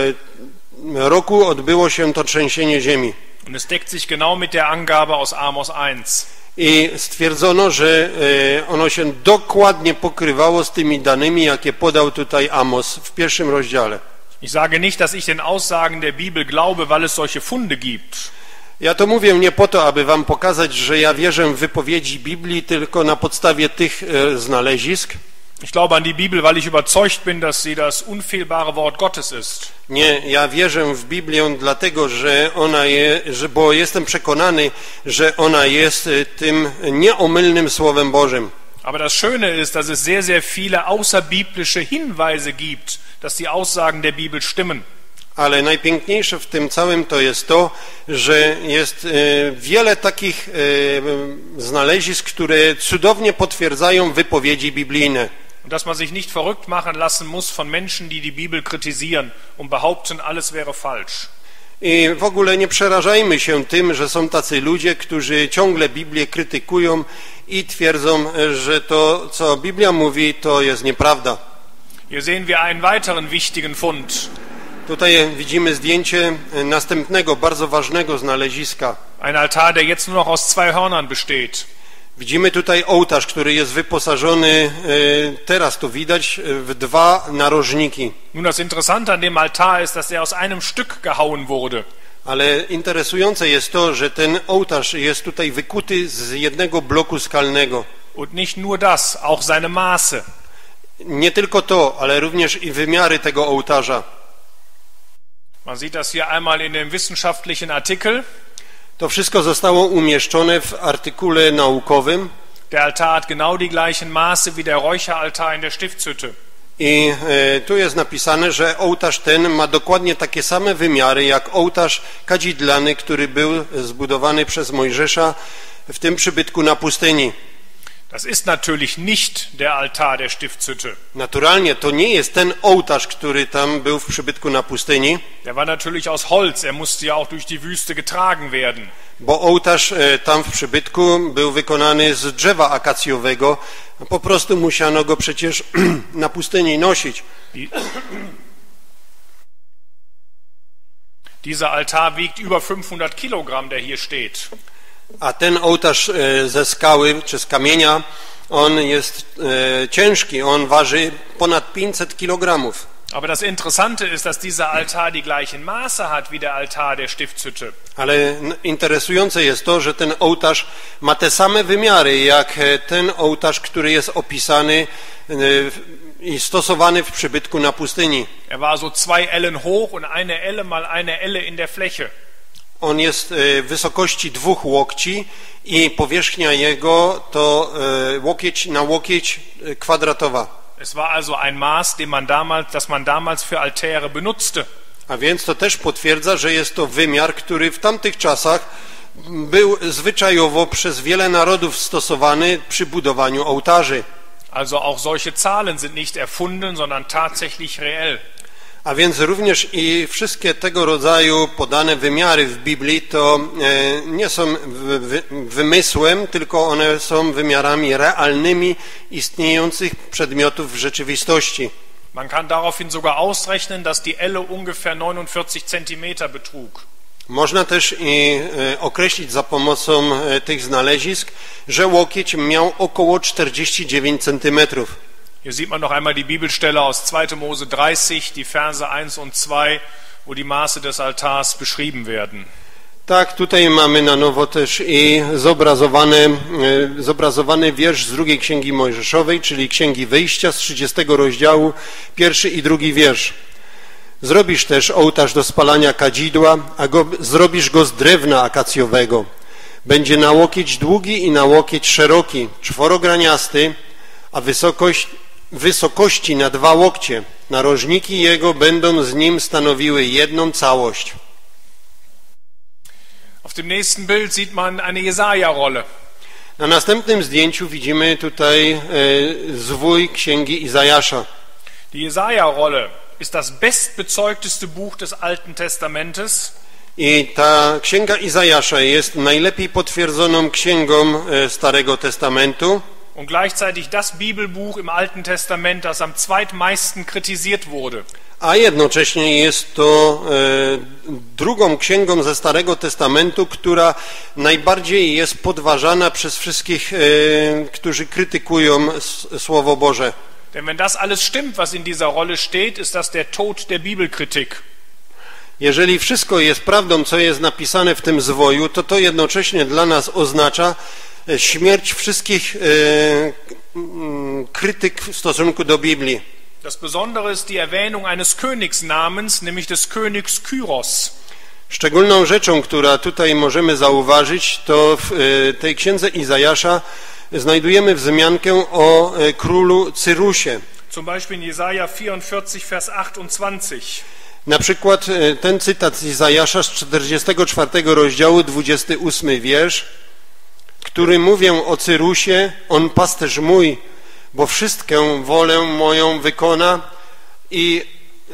roku odbyło się to trzęsienie ziemi. Und es deckt sich genau mit der Angabe aus Amos 1. I stwierdzono, że ono się dokładnie pokrywało z tymi danymi, jakie podał tutaj Amos w 1 rozdziale. Ich sage nicht, dass ich den Aussagen der Bibel glaube, weil es solche Funde gibt. Ja to mówię nie po to, aby wam pokazać, że ja wierzę w wypowiedzi Biblii tylko na podstawie tych znalezisk. Ich glaube an die Bibel, weil ich überzeugt bin, dass sie das unfehlbare Wort Gottes ist. Nie, ja wierzę w Biblię dlatego, bo jestem przekonany, że ona jest tym nieomylnym Słowem Bożym. Aber das Schöne ist, dass es sehr, sehr viele außerbiblische Hinweise gibt, dass die Aussagen der Bibel stimmen. Ale najpiękniejsze w tym całym to jest to, że jest wiele takich znalezisk, które cudownie potwierdzają wypowiedzi biblijne. Und dass man sich nicht verrückt machen lassen muss von Menschen, die die Bibel kritisieren und behaupten, alles wäre falsch. I w ogóle nie przerażajmy się tym, że są tacy ludzie, którzy ciągle Biblię krytykują i twierdzą, że to, co Biblia mówi, to jest nieprawda. Hier sehen wir einen weiteren wichtigen Fund. Tutaj widzimy zdjęcie następnego, bardzo ważnego znaleziska. Ein Altar, der jetzt nur noch aus 2 Hörnern besteht. Widzimy tutaj ołtarz, który jest wyposażony, teraz to widać, w 2 narożniki. Nun, das Interessante an dem Altar ist, dass er aus einem Stück gehauen wurde. Ale interesujące jest to, że ten ołtarz jest tutaj wykuty z jednego bloku skalnego. Und nicht nur das, auch seine Maße. Nie tylko to, ale również i wymiary tego ołtarza. Man sieht das hier einmal in dem wissenschaftlichen Artikel. To wszystko zostało umieszczone w artykule naukowym. Der Altar hat genau die gleichen Maße wie der Räucheraltar in der Stiftshütte. I tu jest napisane, że ołtarz ten ma dokładnie takie same wymiary jak ołtarz kadzidlany, który był zbudowany przez Mojżesza w tym przybytku na pustyni. Das ist natürlich nicht der Altar der Stiftshütte. Naturalnie to nie jest ten ołtarz, który tam był w przybytku na pustyni. Der war natürlich aus Holz, er musste ja auch durch die Wüste getragen werden. Bo ołtarz tam w przybytku był wykonany z drzewa akacjowego, po prostu musiano go przecież na pustyni nosić. Dieser Altar wiegt über 500 Kilogramm, der hier steht. A ten ołtarz ze skały czy z kamienia, on jest ciężki, on waży ponad 500 kilogramów. Aber das Interessante ist, dass dieser Altar die gleichen Maße hat wie der Altar der Stiftshütte. Ale interesujące jest to, że ten ołtarz ma te same wymiary jak ten ołtarz, który jest opisany i stosowany w przybytku na pustyni. Er war so 2 Ellen hoch und eine Elle mal eine Elle in der Fläche. On jest wysokości 2 łokci i powierzchnia jego to łokieć na łokieć kwadratowa. Es war also ein Maß, das man damals für Altäre benutzte. A więc to też potwierdza, że jest to wymiar, który w tamtych czasach był zwyczajowo przez wiele narodów stosowany przy budowaniu ołtarzy. Also auch solche Zahlen sind nicht erfunden, sondern tatsächlich reell. A więc również i wszystkie tego rodzaju podane wymiary w Biblii to nie są wymysłem, tylko one są wymiarami realnymi istniejących przedmiotów w rzeczywistości. Man kann daraufhin sogar ausrechnen, dass die Elle ungefähr 49 Zentimeter betrug. Można też określić za pomocą tych znalezisk, że łokieć miał około 49 centymetrów. Hier sieht man noch einmal die Bibelstelle aus 2. Mose 30, die Verse 1 und 2, wo die Maße des Altars beschrieben werden. Tak, tutaj mamy na nowo też i zobrazowany wiersz z 2 Księgi Mojżeszowej, czyli Księgi Wyjścia z 30 rozdziału, 1 i 2 wiersz. Zrobisz też ołtarz do spalania kadzidła, zrobisz go z drewna akacjowego. Będzie na łokieć długi i na łokieć szeroki, 4graniasty, a wysokości na 2 łokcie. Narożniki jego będą z nim stanowiły jedną całość. Auf dem nächsten Bild sieht man eine Jesaja-Rolle. Na następnym zdjęciu widzimy tutaj zwój Księgi Izajasza. Die Jesaja-Rolle ist das bestbezeugteste Buch des Alten Testamentes. I ta Księga Izajasza jest najlepiej potwierdzoną księgą Starego Testamentu. Und gleichzeitig das Bibelbuch im Alten Testament, das am zweitmeisten kritisiert wurde. A jednocześnie jest to drugą księgą ze Starego Testamentu, która najbardziej jest podważana przez wszystkich, którzy krytykują Słowo Boże. Denn wenn das alles stimmt, was in dieser Rolle steht, ist das der Tod der Bibelkritik. Jeżeli wszystko jest prawdą, co jest napisane w tym zwoju, to jednocześnie dla nas oznacza śmierć wszystkich krytyk w stosunku do Biblii. Das Besondere ist die Erwähnung eines Königsnamens, nämlich des Königs Kyros. Szczególną rzeczą, która tutaj możemy zauważyć, to w tej księdze Izajasza znajdujemy wzmiankę o królu Cyrusie. Zum Beispiel in Jesaja 44, Vers 28. Na przykład ten cytat z Izajasza z 44 rozdziału, 28 wiersz, który mówią o Cyrusie: on pasterz mój, bo wszystkę wolę moją wykona i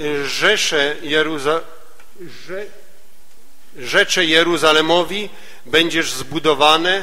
rzecze Jeruzalemowi będziesz zbudowane,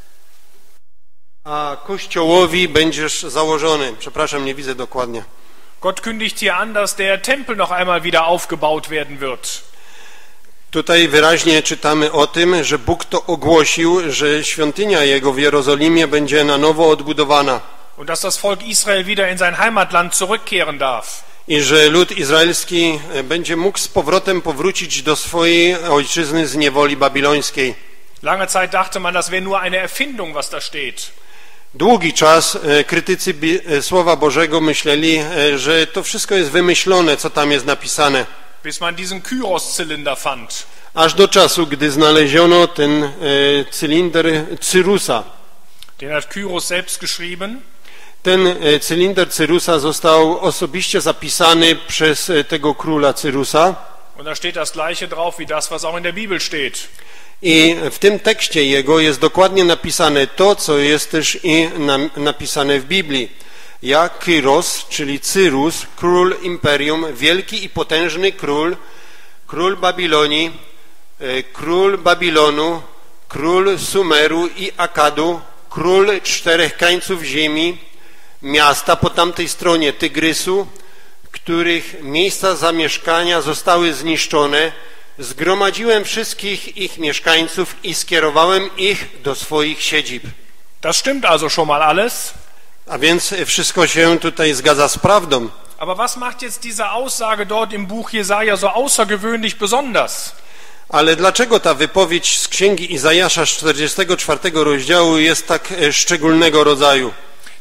a Kościołowi będziesz założony. Przepraszam, nie widzę dokładnie. Gott kündigt hier an, dass der Tempel noch einmal wieder aufgebaut werden wird. Tutaj wyraźnie czytamy o tym, że Bóg to ogłosił, że świątynia Jego w Jerozolimie będzie na nowo odbudowana. Und dass das Volk Israel wieder in sein Heimatland zurückkehren darf. I że lud izraelski będzie mógł z powrotem powrócić do swojej ojczyzny z niewoli babilońskiej. Lange Zeit dachte man, das wäre nur eine Erfindung, was da steht. Długi czas krytycy Słowa Bożego myśleli, że to wszystko jest wymyślone, co tam jest napisane. Bis man diesen Kyros-Zylinder fand. Aż do czasu, gdy znaleziono ten cylinder Cyrusa. Den hat Kyros selbst geschrieben. Ten cylinder Cyrusa został osobiście zapisany przez tego króla Cyrusa. Und da steht das Gleiche drauf wie das, was auch in der Bibel steht. I w tym tekście jego jest dokładnie napisane to, co jest też i napisane w Biblii. Ja, Kyros, czyli Cyrus, król imperium, wielki i potężny król Babilonii, król Babilonu, król Sumeru i Akadu, król 4 krańców ziemi, miasta po tamtej stronie Tygrysu, których miejsca zamieszkania zostały zniszczone, zgromadziłem wszystkich ich mieszkańców i skierowałem ich do swoich siedzib. Das stimmt also schon mal alles. A więc wszystko się tutaj zgadza z prawdą. Aber was macht jetzt diese Aussage dort im Buch Jesaja so außergewöhnlich besonders? Ale dlaczego ta wypowiedź z Księgi Izajasza z 44 rozdziału jest tak szczególnego rodzaju?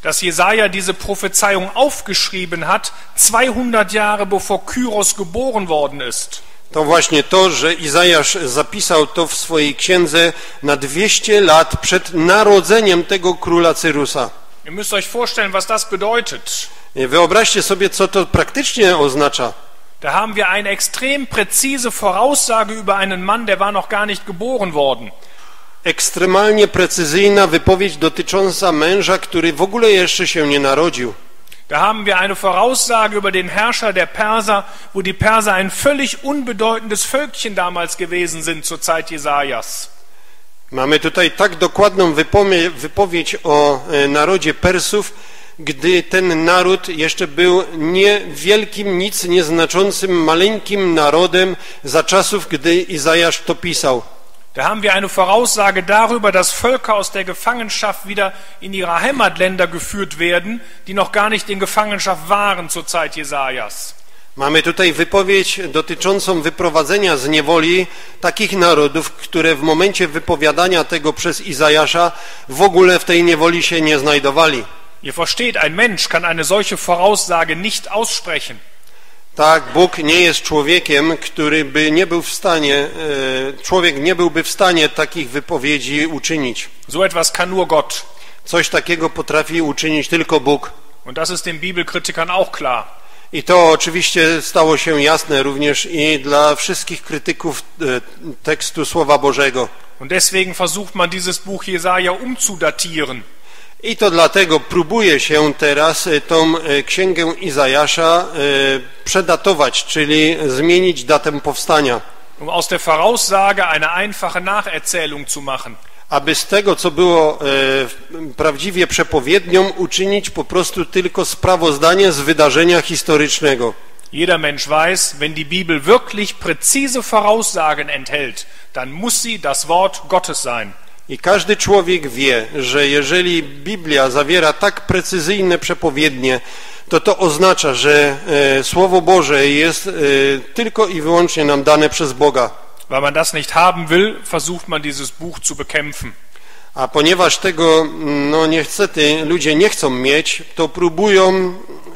dass Jesaja diese Prophezeiung aufgeschrieben hat, 200 Jahre bevor Kyros geboren worden ist. To właśnie to, że Izajasz zapisał to w swojej księdze na 200 lat przed narodzeniem tego króla Cyrusa. Ihr müsst euch vorstellen, was das bedeutet. Wyobraźcie sobie, co to praktycznie oznacza. Da haben wir eine extrem präzise Voraussage über einen Mann, der war noch gar nicht geboren worden. Ekstremalnie precyzyjna wypowiedź dotycząca męża, który w ogóle jeszcze się nie narodził. Da haben wir eine Voraussage über den Herrscher der Perser, wo die Perser ein völlig unbedeutendes Völkchen damals gewesen sind zur Zeit Jesajas. Mamy tutaj tak dokładną wypowiedź o narodzie Persów, gdy ten naród jeszcze był niewielkim, nic nieznaczącym, maleńkim narodem za czasów, gdy Izajasz to pisał. Da haben wir eine Voraussage darüber, dass Völker aus der Gefangenschaft wieder in ihre Heimatländer geführt werden, die noch gar nicht in Gefangenschaft waren zur Zeit Jesajas. Mamy tutaj wypowiedź dotyczącą wyprowadzenia z niewoli takich narodów, które w momencie wypowiadania tego przez Izajasza w ogóle w tej niewoli się nie znajdowali. Ihr versteht, ein Mensch kann eine solche Voraussage nicht aussprechen. Tak, Bóg nie jest człowiekiem, który by nie był w stanie, człowiek nie byłby w stanie takich wypowiedzi uczynić. So etwas kann nur Gott. Coś takiego potrafi uczynić tylko Bóg. Und das ist den Bibelkritikern auch klar. I to oczywiście stało się jasne również i dla wszystkich krytyków tekstu Słowa Bożego. Und deswegen versucht man dieses Buch Jesaja umzudatieren. I to dlatego próbuje się teraz tą księgę Izajasza przedatować, czyli zmienić datę powstania. Um aus der Voraussage eine einfache Nacherzählung zu machen. Aby z tego, co było prawdziwie przepowiednią, uczynić po prostu tylko sprawozdanie z wydarzenia historycznego. Jeder Mensch weiß, wenn die Bibel wirklich präzise Voraussagen enthält, dann muss sie das Wort Gottes sein. I każdy człowiek wie, że jeżeli Biblia zawiera tak precyzyjne przepowiednie, to oznacza, że Słowo Boże jest tylko i wyłącznie nam dane przez Boga. Weil man das nicht haben will, versucht man dieses Buch zu bekämpfen. A ponieważ tego niestety ludzie nie chcą mieć, to próbują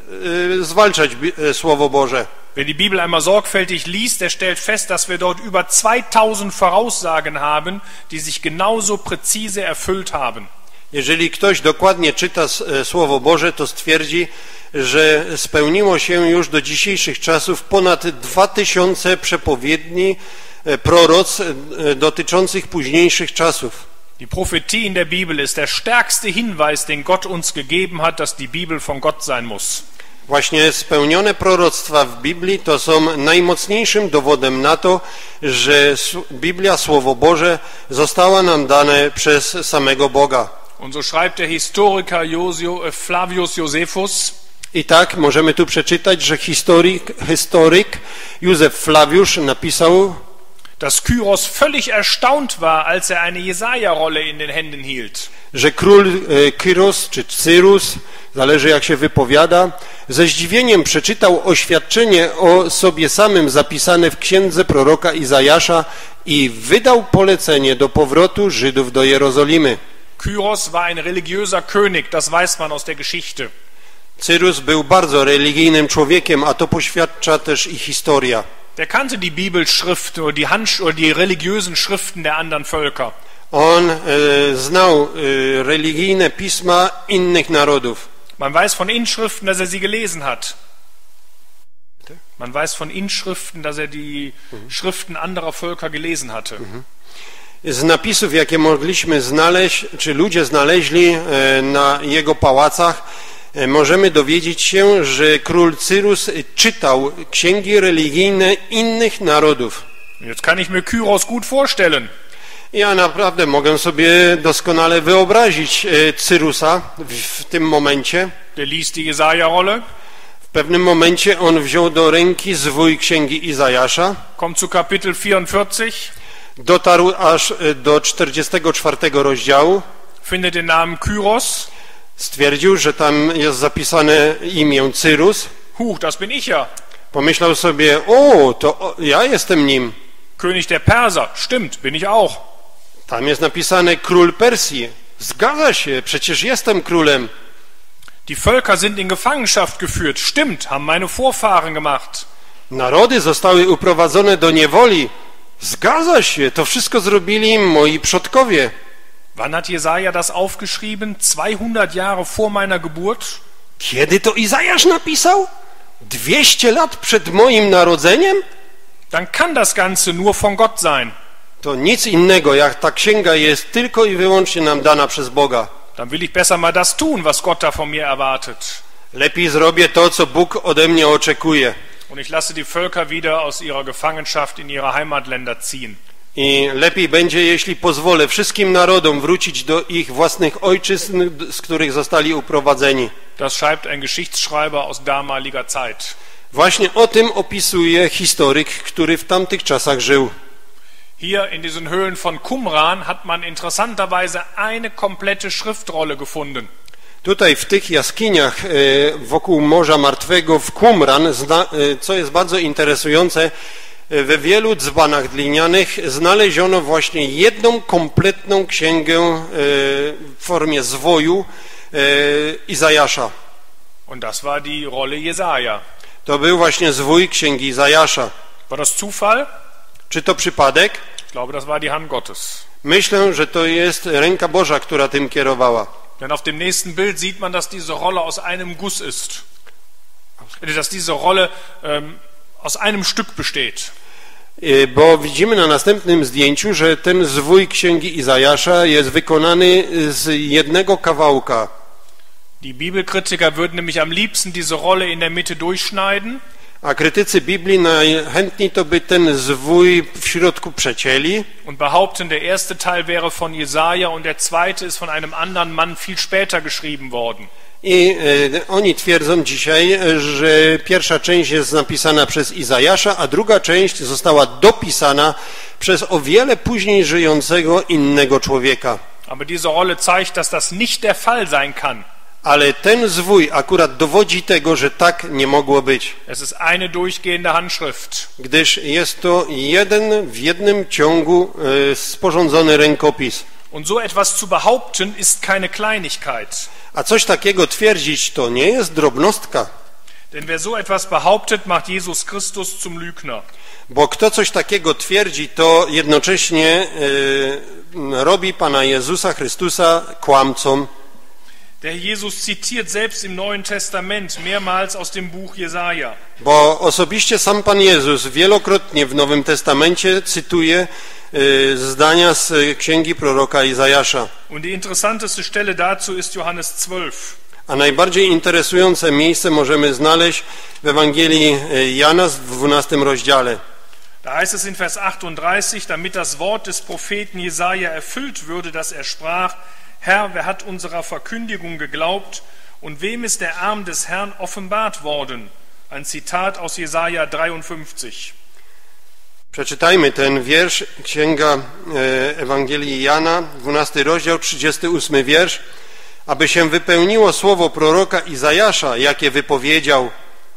zwalczać Słowo Boże. Wer die Bibel einmal sorgfältig liest, der stellt fest, dass wir dort über 2000 Voraussagen haben, die sich genauso präzise erfüllt haben. Jeżeli ktoś dokładnie czyta Słowo Boże, to stwierdzi, że spełniło się już do dzisiejszych czasów ponad 2000 przepowiedni, proroc dotyczących późniejszych czasów. Die Prophetie in der Bibel ist der stärkste Hinweis, den Gott uns gegeben hat, dass die Bibel von Gott sein muss. Właśnie spełnione proroctwa w Biblii to są najmocniejszym dowodem na to, że Biblia, Słowo Boże, została nam dane przez samego Boga. Und so schreibt der Historiker Flavius Josephus: I tak możemy tu przeczytać, że historyk Józef Flawiusz napisał, dass Kyros völlig erstaunt war, als er eine Jesaja-Rolle in den Händen hielt. Że król Kyros czy Cyrus, zależy jak się wypowiada, ze zdziwieniem przeczytał oświadczenie o sobie samym zapisane w księdze proroka Izajasza i wydał polecenie do powrotu Żydów do Jerozolimy. Kyros war ein religiöser König, das weiß man aus der Geschichte. Cyrus był bardzo religijnym człowiekiem, a to poświadcza też i historia. Der kannte die Bibelschriften oder die religiösen Schriften der anderen Völker. On znał religijne pisma innych narodów. Man weiß von Inschriften, dass er sie gelesen hat. Man weiß von Inschriften, dass er die Schriften anderer Völker gelesen hatte. Z napisów, jakie mogliśmy znaleźć, czy ludzie znaleźli na jego pałacach, możemy dowiedzieć się, że król Cyrus czytał księgi religijne innych narodów. Jetzt kann ich mir Kyros gut vorstellen. Ja naprawdę mogę sobie doskonale wyobrazić Cyrusa w tym momencie. Der liest die Jesaja-Rolle. W pewnym momencie on wziął do ręki zwój księgi Izajasza. Kommt zu Kapitel 44. Dotarł aż do 44 rozdziału. Findet den Namen Kyros. Stwierdził, że tam jest zapisane imię Cyrus. Huch, das bin ich ja. Pomyślał sobie, to ja jestem nim. König der Perser, stimmt, bin ich auch. Tam jest napisane król Persji. Zgadza się, przecież jestem królem. Die Völker sind in Gefangenschaft geführt. Stimmt, haben meine Vorfahren gemacht. Narody zostały uprowadzone do niewoli. Zgadza się, to wszystko zrobili moi przodkowie. Wann hat Jesaja das aufgeschrieben? 200 Jahre vor meiner Geburt? Kiedy to Izajasz napisał? 200 lat przed moim narodzeniem? Dann kann das Ganze nur von Gott sein. To nic innego, jak ta księga jest tylko i wyłącznie nam dana przez Boga. Dann will ich besser mal das tun, was Gott da von mir erwartet. Lepiej zrobię to, co Bóg ode mnie oczekuje. Und ich lasse die Völker wieder aus ihrer Gefangenschaft in ihre Heimatländer ziehen. I lepiej będzie, jeśli pozwolę wszystkim narodom wrócić do ich własnych ojczyzn, z których zostali uprowadzeni. Das schreibt ein Geschichtsschreiber aus damaliger Zeit. Właśnie o tym opisuje historyk, który w tamtych czasach żył. Hier in diesen Höhlen von Qumran hat man interessanterweise eine komplette Schriftrolle gefunden. Tutaj w tych jaskiniach wokół Morza Martwego w Qumran, co jest bardzo interesujące, we wielu dzbanach glinianych znaleziono właśnie jedną kompletną księgę w formie zwoju Izajasza. Und das war die Rolle Jesaja. To był właśnie zwój księgi Izajasza. War das Zufall? Czy to przypadek? Ich glaube, das war die Hand Gottes. Myślę, że to jest ręka Boża, która tym kierowała. Denn auf dem nächsten Bild sieht man, dass diese Rolle aus einem Guss ist. Dass diese Rolle aus einem Stück besteht. Bo widzimy na następnym zdjęciu, że ten zwój księgi Izajasza jest wykonany z jednego kawałka. Die Bibelkritiker würden nämlich am liebsten diese Rolle in der Mitte durchschneiden. A krytycy Biblii najchętniej to by ten zwój w środku przecięli. Und behaupten, der erste Teil wäre von Jesaja und der zweite ist von einem anderen Mann viel später geschrieben worden. I oni twierdzą dzisiaj, że pierwsza część jest napisana przez Izajasza, a druga część została dopisana przez o wiele później żyjącego innego człowieka. Aber diese Rolle zeigt, dass das nicht der Fall sein kann. Ale ten zwój akurat dowodzi tego, że tak nie mogło być. Es ist eine durchgehende Handschrift. Gdyż jest to jeden w jednym ciągu sporządzony rękopis. Und so etwas zu behaupten ist keine Kleinigkeit. A coś takiego twierdzić to nie jest drobnostka. Denn wer so etwas behauptet, macht Jesus Christus zum Lügner. Bo kto coś takiego twierdzi, to jednocześnie robi Pana Jezusa Chrystusa kłamcą. Der Jesus zitiert selbst im Neuen Testament mehrmals aus dem Buch Jesaja. Bo osobiście sam Pan Jezus wielokrotnie w Nowym Testamencie cytuje zdania z księgi proroka Izajasza. Und die interessanteste Stelle dazu ist Johannes 12. A najbardziej interesujące miejsce możemy znaleźć w Ewangelii Jana w 12 rozdziale. Da heißt es in Vers 38, damit das Wort des Propheten Jesaja erfüllt würde, dass er sprach: Herr, wer hat unserer Verkündigung geglaubt und wem ist der Arm des Herrn offenbart worden? Ein Zitat aus Jesaja 53. Przeczytajmy ten wiersz, księga Ewangelii Jana, 12 rozdział, 38 wiersz. Aby się wypełniło słowo proroka Izajasza, jakie wypowiedział: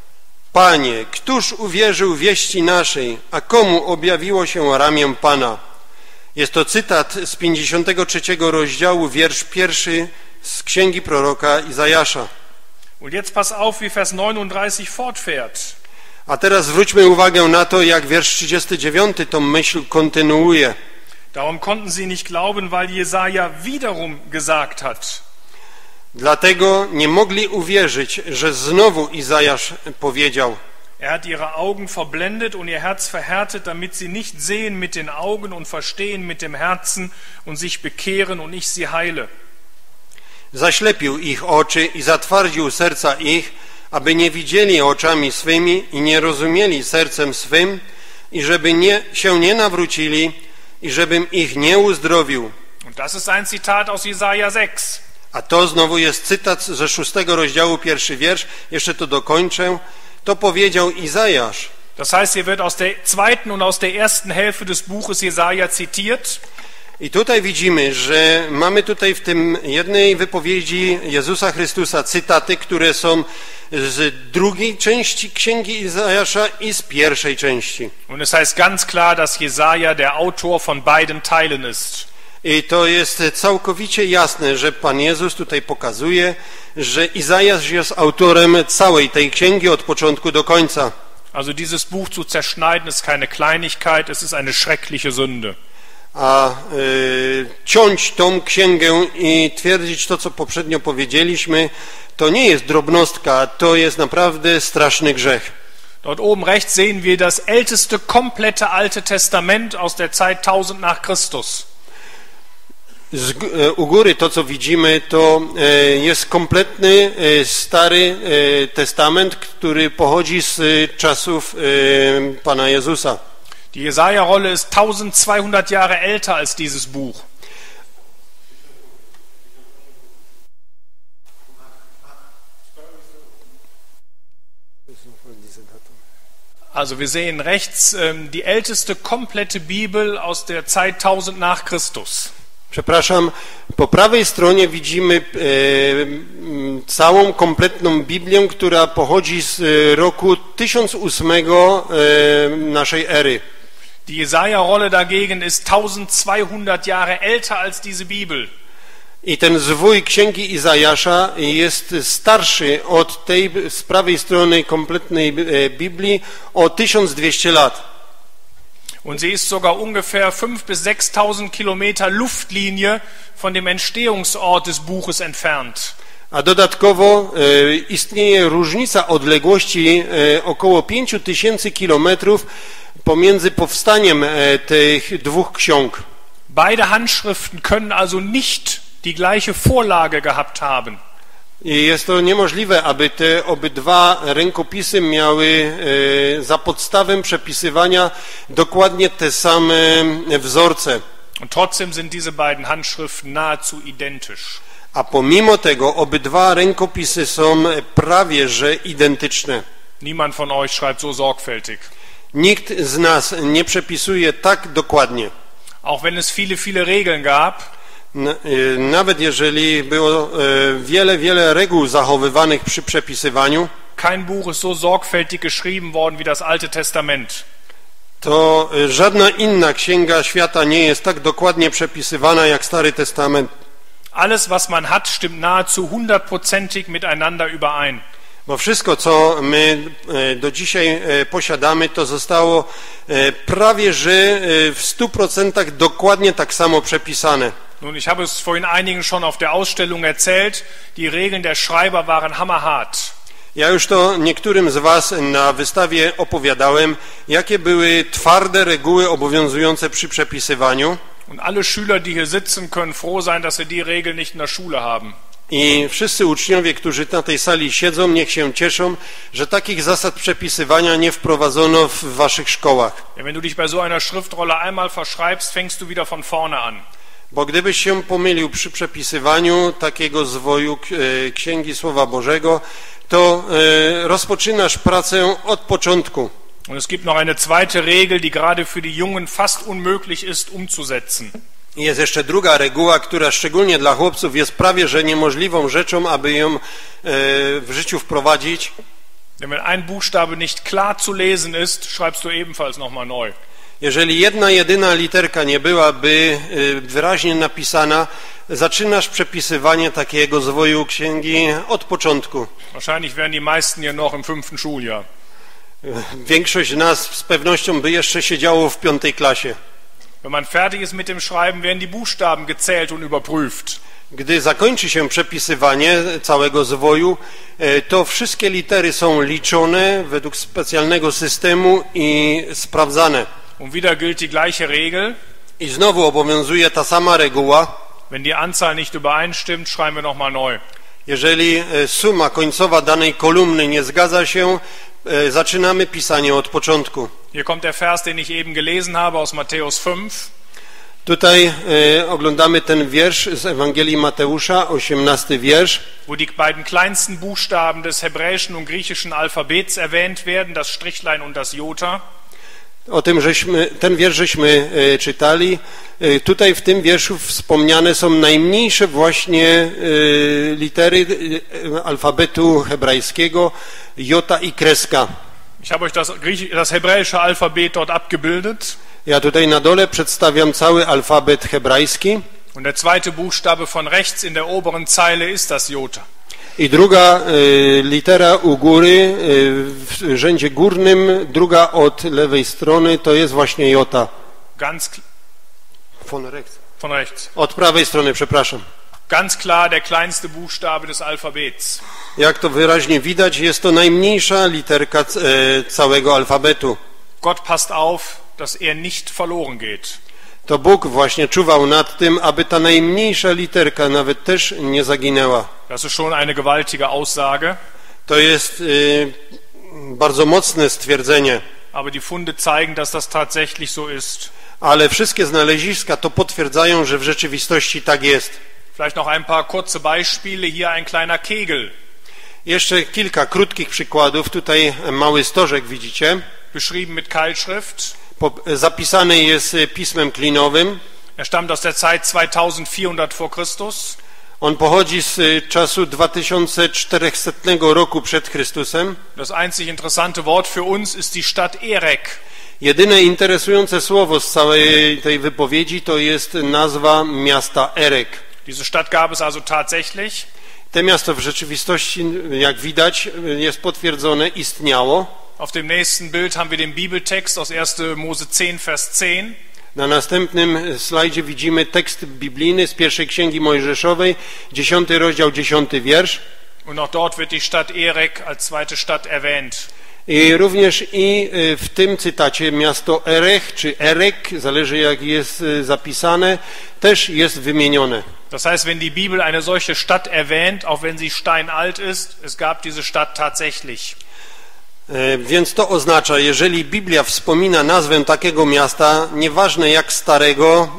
Panie, któż uwierzył wieści naszej, a komu objawiło się ramię Pana? Jest to cytat z 53 rozdziału, wiersz 1 z księgi proroka Izajasza. Und jetzt pass auf, wie Vers 39 fortfährt. A teraz zwróćmy uwagę na to, jak wiersz 39 tą myśl kontynuuje. Darum konnten sie nicht glauben, weil Jesaja wiederum gesagt hat. Dlatego nie mogli uwierzyć, że znowu Izajasz powiedział: Er hat ihre Augen verblendet und ihr Herz verhärtet, damit sie nicht sehen mit den Augen und verstehen mit dem Herzen und sich bekehren und ich sie heile. Zaślepił ich oczy i zatwardził serca ich, aby nie widzieli oczami swymi i nie rozumieli sercem swym, i żeby się nie nawrócili, i żebym ich nie uzdrowił. Und das ist ein Zitat aus Jesaja 6. A to znowu jest cytat ze 6 rozdziału, 1 wiersz. Jeszcze to dokończę. To powiedział Izajasz. Das heißt, hier wird aus der zweiten und aus der ersten Hälfte des Buches Jesaja zitiert. I tutaj widzimy, że mamy tutaj w tym jednej wypowiedzi Jezusa Chrystusa cytaty, które są z drugiej części księgi Izajasza i z pierwszej części. Und es heißt ganz klar, dass Jesaja der Autor von beiden Teilen ist. I to jest całkowicie jasne, że Pan Jezus tutaj pokazuje, że Izajasz jest autorem całej tej księgi od początku do końca. Also dieses Buch zu zerschneiden ist keine Kleinigkeit, es ist eine schreckliche Sünde. A ciąć tą księgę i twierdzić to, co poprzednio powiedzieliśmy, to nie jest drobnostka, to jest naprawdę straszny grzech. Dort oben rechts sehen wir das älteste komplette Alte Testament aus der Zeit 1000 nach Christus. U góry to, co widzimy, to jest kompletny Stary Testament, który pochodzi z czasów Pana Jezusa. Die Jesaja-Rolle ist 1200 Jahre älter als dieses Buch. Also wir sehen rechts die älteste komplette Bibel aus der Zeit 1000 nach Christus. Przepraszam, po prawej stronie widzimy całą kompletną Biblię, która pochodzi z roku 1008 naszej ery. Die Jesaja-Rolle dagegen ist 1200 Jahre älter als diese Bibel. I ten zwój księgi Izajasza jest starszy od tej z prawej strony kompletnej Biblii o 1200 lat. Und sie ist sogar ungefähr 5.000 bis 6.000 Kilometer Luftlinie von dem Entstehungsort des Buches entfernt. A dodatkowo istnieje różnica odległości około 5000 kilometrów pomiędzy powstaniem tych dwóch ksiąg. Beide Handschriften können also nicht die gleiche Vorlage gehabt haben. I jest to niemożliwe, aby te obydwa rękopisy miały za podstawę przepisywania dokładnie te same wzorce. Und trotzdem sind diese beiden Handschriften nahezu identisch. A pomimo tego obydwa rękopisy są prawie że identyczne. Niemand von euch schreibt so sorgfältig. Nikt z nas nie przepisuje tak dokładnie. Auch wenn es viele Regeln gab. Nawet jeżeli było wiele reguł zachowywanych przy przepisywaniu, kein Buch ist so sorgfältig geschrieben worden wie das Alte Testament. To żadna inna księga świata nie jest tak dokładnie przepisywana jak Stary Testament. Alles, was man hat, stimmt nahezu 100%ig miteinander überein. Bo wszystko, co my do dzisiaj posiadamy, to zostało prawie że w 100% dokładnie tak samo przepisane. Nun, ich habe es vorhin einigen schon auf der Ausstellung erzählt, die Regeln der Schreiber waren hammerhart. Ja już to niektórym z was na wystawie opowiadałem, jakie były twarde reguły obowiązujące przy przepisywaniu. Und alle Schüler, die hier sitzen, können froh sein, dass sie die Regeln nicht in der Schule haben. I wszyscy uczniowie, którzy na tej sali siedzą, niech się cieszą, że takich zasad przepisywania nie wprowadzono w waszych szkołach. Ja, wenn du dich bei so einer Schriftrolle einmal verschreibst, fängst du wieder von vorne an. Bo gdybyś się pomylił przy przepisywaniu takiego zwoju Księgi Słowa Bożego, to rozpoczynasz pracę od początku. Und es gibt noch eine zweite Regel, die gerade für die Jungen fast unmöglich ist umzusetzen. Jest jeszcze druga reguła, która szczególnie dla chłopców jest prawie że niemożliwą rzeczą, aby ją w życiu wprowadzić. Denn wenn ein Buchstabe nicht klar zu lesen ist, schreibst du ebenfalls nochmal neu. Jeżeli jedna jedyna literka nie byłaby wyraźnie napisana, zaczynasz przepisywanie takiego zwoju księgi od początku. Wahrscheinlich wären die meisten hier noch im 5. Schuljahr. Większość z nas z pewnością by jeszcze siedziało w 5. klasie. Wenn man fertig ist mit dem Schreiben, werden die Buchstaben gezählt und überprüft. Gdy zakończy się przepisywanie całego zwoju, to wszystkie litery są liczone według specjalnego systemu i sprawdzane. Und wieder gilt die gleiche Regel. I znowu obowiązuje ta sama reguła. Wenn die Anzahl nicht übereinstimmt, schreiben wir nochmal neu. Jeżeli suma końcowa danej kolumny nie zgadza się, zaczynamy pisanie od początku. Hier kommt der Vers, den ich eben gelesen habe aus Matthäus 5. Tutaj oglądamy ten wiersz z Ewangelii Mateusza, 18 wiersz. Wo die beiden kleinsten Buchstaben des hebräischen und griechischen Alphabets erwähnt werden, das Strichlein und das Jota. O tym ten wiersz żeśmy czytali. Tutaj w tym wierszu wspomniane są najmniejsze właśnie litery alfabetu hebrajskiego, jota i kreska. Ich habe euch das hebräische Alphabet dort abgebildet. Ja tutaj na dole przedstawiam cały alfabet hebrajski. Und der zweite Buchstabe von rechts in der oberen Zeile ist das Jota. I druga litera u góry w rzędzie górnym, druga od lewej strony to jest właśnie jota. Von rechts. Od prawej strony, przepraszam. Ganz klar der kleinste Buchstabe des Alphabets. Jak to wyraźnie widać, jest to najmniejsza literka całego alfabetu. Gott passt auf, dass er nicht verloren geht. To Bóg właśnie czuwał nad tym, aby ta najmniejsza literka nawet też nie zaginęła. Das ist schon eine gewaltige Aussage. To jest bardzo mocne stwierdzenie. Aber die Funde zeigen, dass das tatsächlich so ist. Ale wszystkie znaleziska to potwierdzają, że w rzeczywistości tak jest. Vielleicht noch ein paar kurze Beispiele. Hier ein kleiner Kegel. Jeszcze kilka krótkich przykładów. Tutaj mały stożek widzicie. Beschrieben mit Keilschrift. Zapisany jest pismem klinowym. Er stammt aus der Zeit 2400 vor Christus. On pochodzi z czasu 2400 roku przed Chrystusem. Das einzig interessante Wort für uns ist die Stadt Erek. Jedyne interesujące słowo z całej tej wypowiedzi to jest nazwa miasta Erek. Diese Stadt gab es also tatsächlich. To miasto w rzeczywistości, jak widać, jest potwierdzone, istniało. Auf dem nächsten Bild haben wir den Bibeltext aus 1. Mose 10, Vers 10. Na następnym slajdzie widzimy tekst biblijny z pierwszej księgi Mojżeszowej, 10 rozdział, 10 wiersz. Und auch dort wird die Stadt Erek als zweite Stadt erwähnt. I również w tym cytacie miasto Erech czy Erek, zależy jak jest zapisane, też jest wymienione. Das heißt, wenn die Bibel eine solche Stadt erwähnt, auch wenn sie steinalt ist, es gab diese Stadt tatsächlich. Więc to oznacza, jeżeli Biblia wspomina nazwę takiego miasta, nieważne jak starego,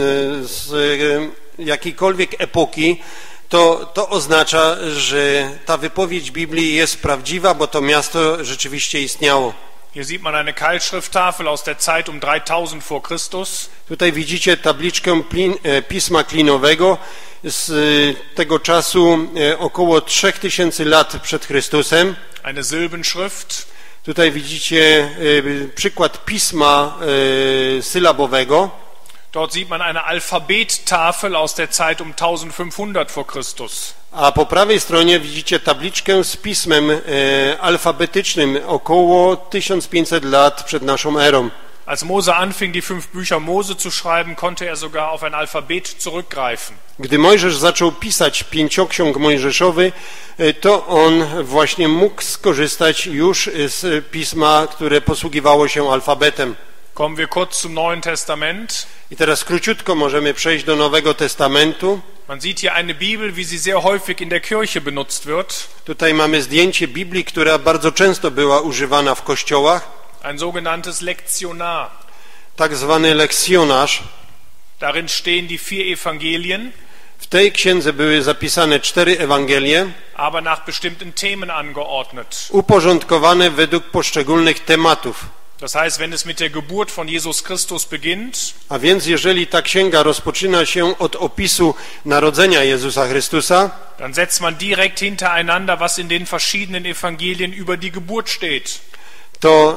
z jakiejkolwiek epoki, to oznacza, że ta wypowiedź Biblii jest prawdziwa, bo to miasto rzeczywiście istniało. Hier sieht man eine Keilschrifttafel aus der Zeit um 3000 vor Christus. Tutaj widzicie tabliczkę pisma klinowego z tego czasu około 3000 lat przed Chrystusem. Eine Silbenschrift. Tutaj widzicie przykład pisma sylabowego. Dort sieht man eine Alphabettafel aus der Zeit um 1500 vor Christus. A po prawej stronie widzicie tabliczkę z pismem alfabetycznym około 1500 lat przed naszą erą. Als Mose anfing, die 5 Bücher Mose zu schreiben, konnte er sogar auf ein Alphabet zurückgreifen. Gdy Mojżesz zaczął pisać pięcioksiąg mojżeszowy, to on właśnie mógł skorzystać już z pisma, które posługiwało się alfabetem. Kommen wir kurz zum Neuen Testament. I teraz króciutko możemy przejść do Nowego Testamentu. Man sieht hier eine Bibel, wie sie sehr häufig in der Kirche benutzt wird. Tutaj mamy zdjęcie Biblii, która bardzo często była używana w kościołach. Ein sogenanntes Lektionar. Tak zwany lekcjonarz. Darin stehen die 4 Evangelien. W tej księdze były zapisane 4 Ewangelie, aber nach bestimmten Themen angeordnet. Uporządkowane według poszczególnych tematów. Das heißt, wenn es mit der Geburt von Jesus Christus beginnt, a więc jeżeli ta księga rozpoczyna się od opisu narodzenia Jezusa Chrystusa, dann setzt man direkt hintereinander, was in den verschiedenen Evangelien über die Geburt steht. To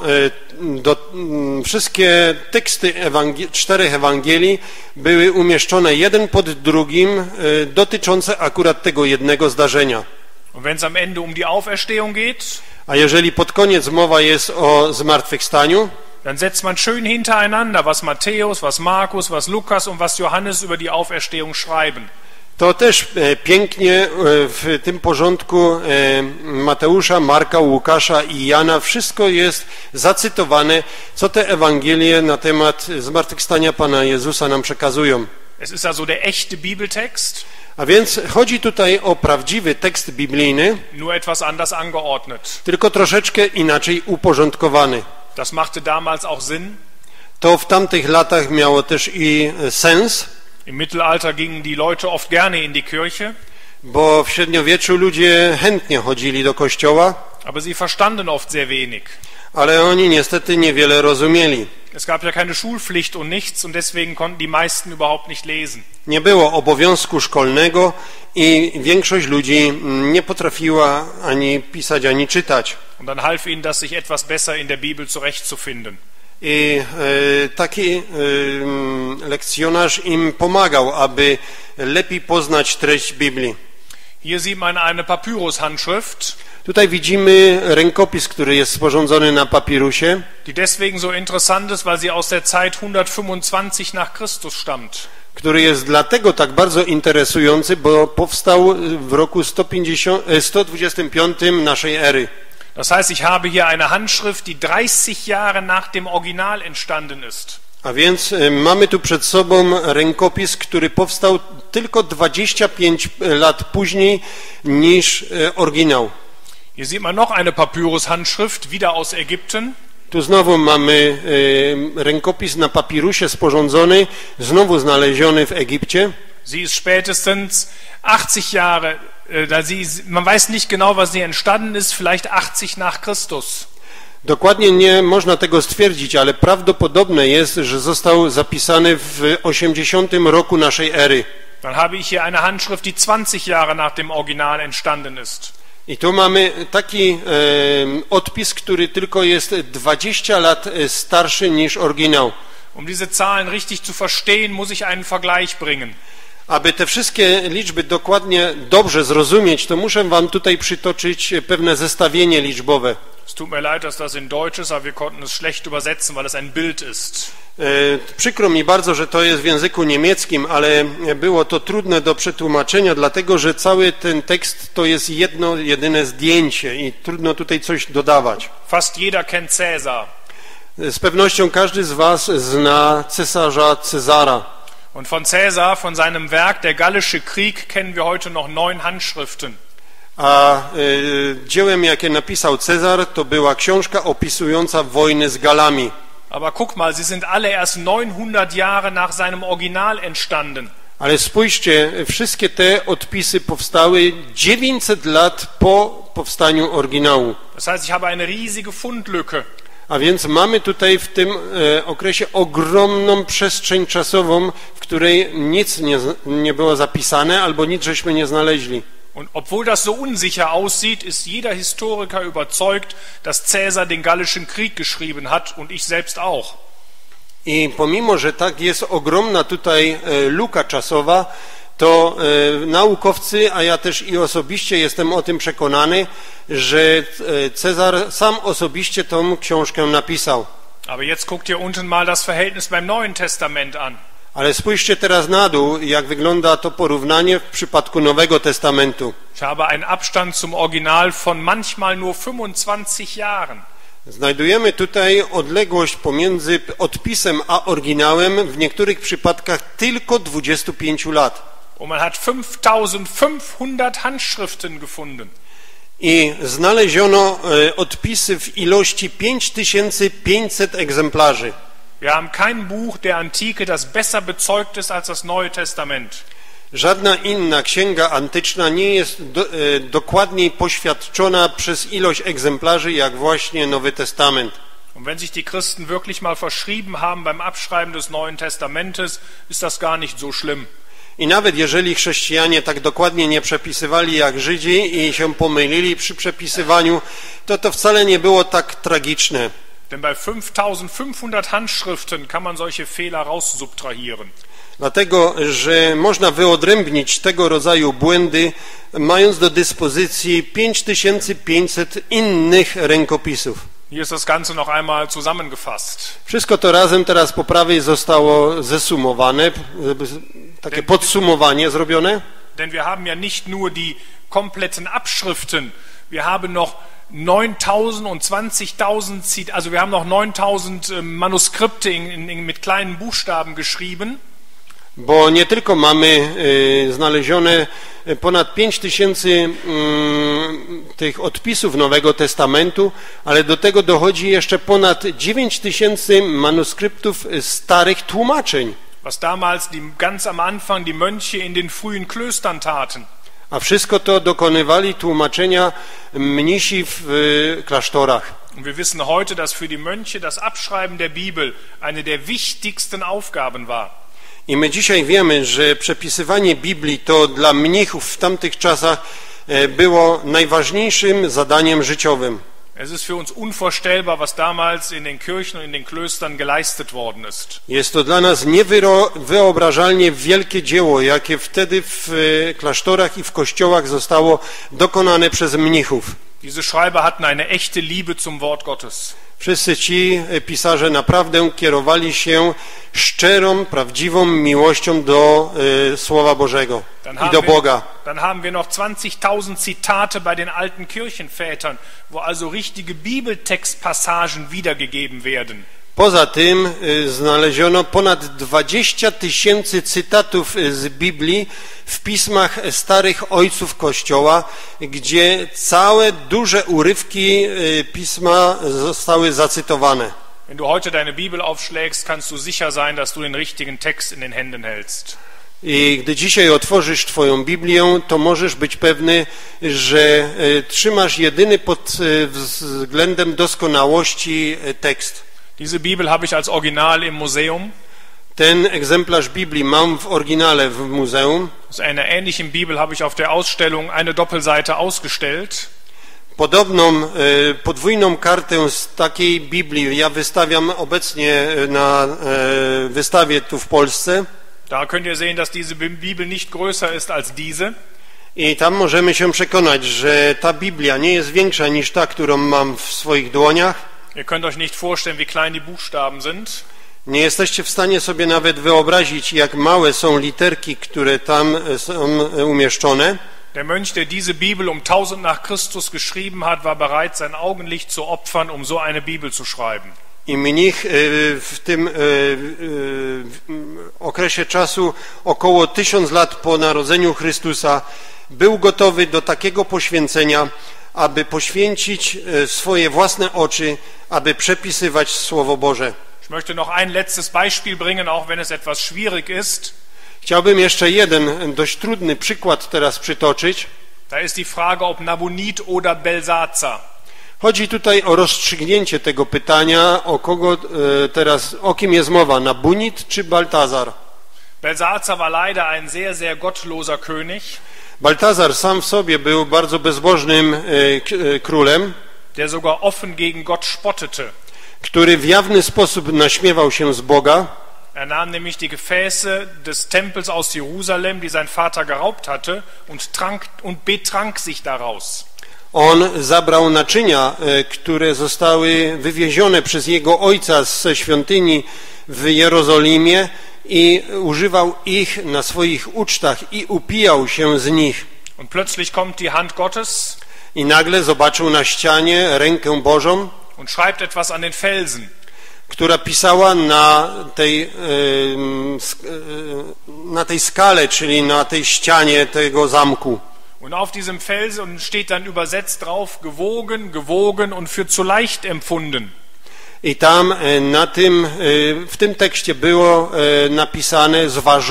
wszystkie teksty 4 Ewangelii były umieszczone jeden pod drugim, dotyczące akurat tego jednego zdarzenia. Und wenn es am Ende um die Auferstehung geht, a jeżeli pod koniec mowa jest o zmartwychwstaniu, dann setzt man schön hintereinander, was Matthäus, was Markus, was Lukas und was Johannes über die Auferstehung schreiben. To też pięknie w tym porządku Mateusza, Marka, Łukasza i Jana wszystko jest zacytowane, co te Ewangelie na temat zmartwychwstania Pana Jezusa nam przekazują. Es ist also der echte Bibeltext. A więc chodzi tutaj o prawdziwy tekst biblijny, nur etwas anders angeordnet. Tylko troszeczkę inaczej uporządkowany. Das machte damals auch Sinn. To w tamtych latach miało też i sens. Im Mittelalter gingen die Leute oft gerne in die Kirche. Bo w średniowieczu ludzie chętnie chodzili do kościoła. Aber sie verstanden oft sehr wenig. Ale oni niestety niewiele rozumieli. Es gab ja keine Schulpflicht und nichts und deswegen konnten die meisten überhaupt nicht lesen. Nie było obowiązku szkolnego i większość ludzi nie potrafiła ani pisać, ani czytać. Und dann half ihnen das, sich etwas besser in der Bibel zurechtzufinden. I taki lekcjonarz im pomagał, aby lepiej poznać treść Biblii. Hier sieht man eine Papyrus-Handschrift, Tutaj widzimy rękopis, który jest sporządzony na papirusie, die deswegen so interessant ist, weil sie aus der Zeit 125 nach Christus stammt. który jest dlatego tak bardzo interesujący, bo powstał w roku 125 naszej ery. Das heißt, ich habe hier eine Handschrift, die 30 Jahre nach dem Original entstanden ist. A więc mamy tu przed sobą rękopis, który powstał tylko 25 lat później niż oryginał. Hier sieht man noch eine Papyrus-Handschrift, wieder aus Ägypten. Tu znowu mamy rękopis na papirusie sporządzony, znowu znaleziony w Egipcie. Sie ist spätestens 80 Jahre, man weiß nicht genau, was sie entstanden ist, vielleicht 80 nach Christus. Dokładnie nie można tego stwierdzić, ale prawdopodobne jest, że został zapisany w 80 roku naszej ery. Dann habe ich hier eine Handschrift, die 20 Jahre nach dem Original entstanden ist. I tu mamy taki odpis, który tylko jest 20 lat starszy niż oryginał. Um diese Zahlen richtig zu verstehen, muss ich einen Vergleich bringen. Aby te wszystkie liczby dokładnie dobrze zrozumieć, to muszę wam tutaj przytoczyć pewne zestawienie liczbowe. Es tut mir leid, dass das in Deutsch ist, aber wir konnten es schlecht übersetzen, weil es ein Bild ist. Przykro mi bardzo, że to jest w języku niemieckim, ale było to trudne do przetłumaczenia, dlatego że cały ten tekst to jest jedno, jedyne zdjęcie i trudno tutaj coś dodawać. Fast jeder kennt Cäsar. Z pewnością każdy z was zna cesarza Cezara. Und von Cäsar, von seinem Werk Der Gallische Krieg, kennen wir heute noch 9 Handschriften. A dziełem, jakie napisał Cezar, to była książka opisująca wojny z Galami. Aber guck mal, sie sind alle erst 900 Jahre nach seinem Original entstanden. Ale spójrzcie, wszystkie te odpisy powstały 900 lat po powstaniu oryginału. Das heißt, ich habe eine riesige Fundlücke. A więc mamy tutaj w tym okresie ogromną przestrzeń czasową, w której nic nie było zapisane albo nic żeśmy nie znaleźli. Und obwohl das so unsicher aussieht, ist jeder Historiker überzeugt, dass Cäsar den Gallischen Krieg geschrieben hat und ich selbst auch. I pomimo, że tak jest ogromna tutaj luka czasowa, to naukowcy, a ja też i osobiście jestem o tym przekonany, że Cezar sam osobiście tą książkę napisał. Aber jetzt guckt ihr unten mal das Verhältnis beim Neuen Testament an. Ale spójrzcie teraz na dół, jak wygląda to porównanie w przypadku Nowego Testamentu. Ich habe einen Abstand zum Original von manchmal nur 25 Jahren. Znajdujemy tutaj odległość pomiędzy odpisem a oryginałem w niektórych przypadkach tylko 25 lat. Und man hat 5500 Handschriften gefunden. I znaleziono odpisy w ilości 5500 egzemplarzy. Wir haben kein Buch der Antike, das besser bezeugt ist als das Neue Testament. Żadna inna księga antyczna nie jest dokładniej poświadczona przez ilość egzemplarzy jak właśnie Nowy Testament. Und wenn sich die Christen wirklich mal verschrieben haben beim Abschreiben des Neuen Testamentes, ist das gar nicht so schlimm. I nawet jeżeli chrześcijanie tak dokładnie nie przepisywali jak Żydzi i się pomylili przy przepisywaniu, to wcale nie było tak tragiczne. Denn bei 5500 Handschriften kann man solche Fehler raussubtrahieren. Dlatego, że można wyodrębnić tego rodzaju błędy, mając do dyspozycji 5500 innych rękopisów. Hier ist das Ganze noch einmal zusammengefasst. Wszystko to razem teraz po prawej zostało zesumowane, takie podsumowanie zrobione. Denn wir haben ja nicht nur die kompletten Abschriften, wir haben noch 9000 und 20.000, also wir haben noch 9000 Manuskripte mit kleinen Buchstaben geschrieben. Bo nie tylko mamy znalezione ponad 5000 tych odpisów Nowego Testamentu, ale do tego dochodzi jeszcze ponad 9000 manuskryptów starych tłumaczeń. Was damals ganz am Anfang die Mönche in den frühen Klöstern taten. A wszystko to dokonywali tłumaczenia mnisi w klasztorach. Und wir wissen heute, dass für die Mönche das Abschreiben der Bibel eine der wichtigsten Aufgaben war. I my dzisiaj wiemy, że przepisywanie Biblii to dla mnichów w tamtych czasach było najważniejszym zadaniem życiowym. Es ist für uns unvorstellbar, was damals in den Kirchen und in den Klöstern geleistet worden ist. Jest to dla nas niewyobrażalnie wielkie dzieło, jakie wtedy w klasztorach i w kościołach zostało dokonane przez mnichów. Diese Schreiber hatten eine echte Liebe zum Wort Gottes. Wszyscy ci pisarze naprawdę kierowali się szczerą, prawdziwą miłością do Słowa Bożego i do Boga. Dann haben wir noch 20.000 Zitate bei den alten Kirchenvätern, wo also richtige Bibeltextpassagen wiedergegeben werden. Poza tym znaleziono ponad 20 000 cytatów z Biblii w pismach starych ojców Kościoła, gdzie całe duże urywki pisma zostały zacytowane. Wenn du heute deine Bibel aufschlägst, kannst du sicher sein, dass du den richtigen Text in den Händen hältst. I gdy dzisiaj otworzysz Twoją Biblię, to możesz być pewny, że trzymasz jedyny pod względem doskonałości tekst. Diese Bibel habe ich als Original im Museum. Ten egzemplarz Biblii mam w oryginale w muzeum. Aus einer ähnlichen Bibel habe ich auf der Ausstellung eine Doppelseite ausgestellt. Podobną podwójną kartę z takiej Biblii ja wystawiam obecnie na wystawie tu w Polsce. Da könnt ihr sehen, dass diese Bibel nicht größer ist als diese. I tam możemy się przekonać, że ta Biblia nie jest większa niż ta, którą mam w swoich dłoniach. Ihr könnt euch nicht vorstellen, wie klein die Buchstaben sind. Nie jesteście w stanie sobie nawet wyobrazić, jak małe są literki, które tam są umieszczone. Der Mönch, der diese Bibel 1000 nach Christus geschrieben hat, war bereit, sein Augenlicht zu opfern, um so eine Bibel zu schreiben. I mnich w tym okresie czasu, około 1000 lat po narodzeniu Chrystusa, był gotowy do takiego poświęcenia, aby poświęcić swoje własne oczy, aby przepisywać Słowo Boże. Ich möchte noch ein letztes Beispiel bringen, auch wenn es etwas schwierig ist. Chciałbym jeszcze jeden dość trudny przykład teraz przytoczyć. Da ist die Frage, ob Nabonid oder Belsazar. Chodzi tutaj o rozstrzygnięcie tego pytania, o kim jest mowa, Nabonid czy Baltazar. Belsazar war leider ein sehr, sehr gottloser König. Baltazar sam w sobie był bardzo bezbożnym królem, Der sogar offen gegen Gott spottete. który w jawny sposób naśmiewał się z Boga. Er nahm nämlich die Gefäße des Tempels aus Jerusalem, die sein Vater geraubt hatte, und betrank sich daraus. On zabrał naczynia, które zostały wywiezione przez jego ojca ze świątyni w Jerozolimie i używał ich na swoich ucztach i upijał się z nich. Und plötzlich kommt die Hand Gottes I nagle zobaczył na ścianie rękę Bożą, und schreibt etwas an den Felsen. która pisała na tej skale, czyli na tej ścianie tego zamku. Und auf diesem Felsen steht dann übersetzt drauf, gewogen, gewogen und für zu leicht empfunden. I tam w tym tekście było napisane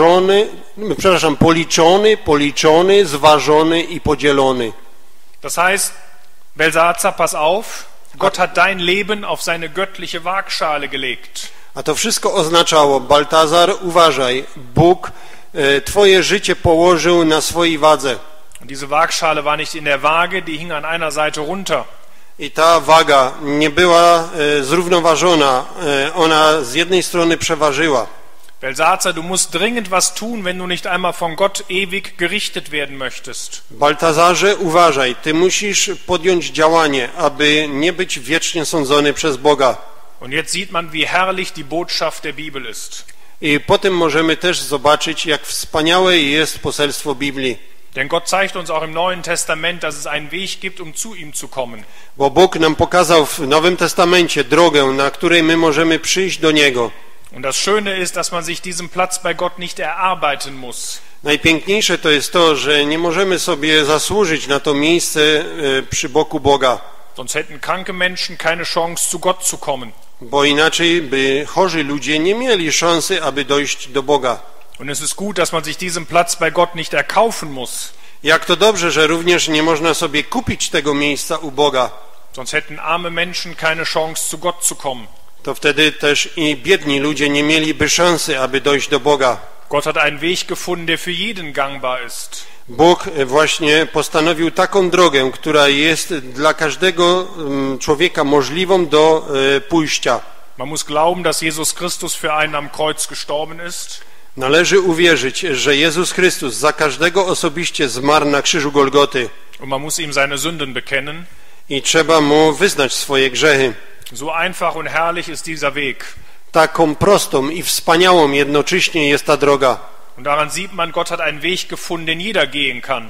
policzony, zważony i podzielony. Das heißt, Belsazar, pass auf, Gott hat dein Leben auf seine göttliche Waagschale gelegt. A to wszystko oznaczało, Baltazar, uważaj, Bóg twoje życie położył na swojej wadze. Und diese Waagschale war nicht in der Waage, die hing an einer Seite runter. I ta waga nie była zrównoważona, ona z jednej strony przeważyła. Belsazar, du musst dringend was tun, wenn du nicht einmal von Gott ewig gerichtet werden möchtest. Baltazarze, uważaj, ty musisz podjąć działanie, aby nie być wiecznie sądzony przez Boga. Und jetzt sieht man, wie herrlich die Botschaft der Bibel ist. I potem możemy też zobaczyć, jak wspaniałe jest poselstwo Biblii. Denn Gott zeigt uns auch im Neuen Testament, dass es einen Weg gibt, um zu ihm zu kommen. Bo Bóg nam pokazał w Nowym Testamencie drogę, na której my możemy przyjść do Niego. Und das Schöne ist, dass man sich diesen Platz bei Gott nicht erarbeiten muss. Najpiękniejsze to jest to, że nie możemy sobie zasłużyć na to miejsce przy boku Boga. Sonst hätten kranke Menschen keine Chance, zu Gott zu kommen. Bo inaczej by chorzy ludzie nie mieli szansy, aby dojść do Boga. Und es ist gut, dass man sich diesen Platz bei Gott nicht erkaufen muss. Jak to dobrze, że również nie można sobie kupić tego miejsca u Boga. Sonst hätten arme Menschen keine Chance, zu Gott zu kommen. To wtedy też i biedni ludzie nie mieliby szansy, aby dojść do Boga. Gott hat einen Weg gefunden, der für jeden gangbar ist. Bóg właśnie postanowił taką drogę, która jest dla każdego człowieka możliwą do pójścia. Man muss glauben, dass Jesus Christus für einen am Kreuz gestorben ist. Należy uwierzyć, że Jezus Chrystus za każdego osobiście zmarł na krzyżu Golgoty. Und man muss ihm seine Sünden bekennen. I trzeba mu wyznać swoje grzechy. So einfach und herrlich ist dieser Weg. Taką prostą i wspaniałą jednocześnie jest ta droga. Und daran sieht man, Gott hat einen Weg gefunden, den jeder gehen kann.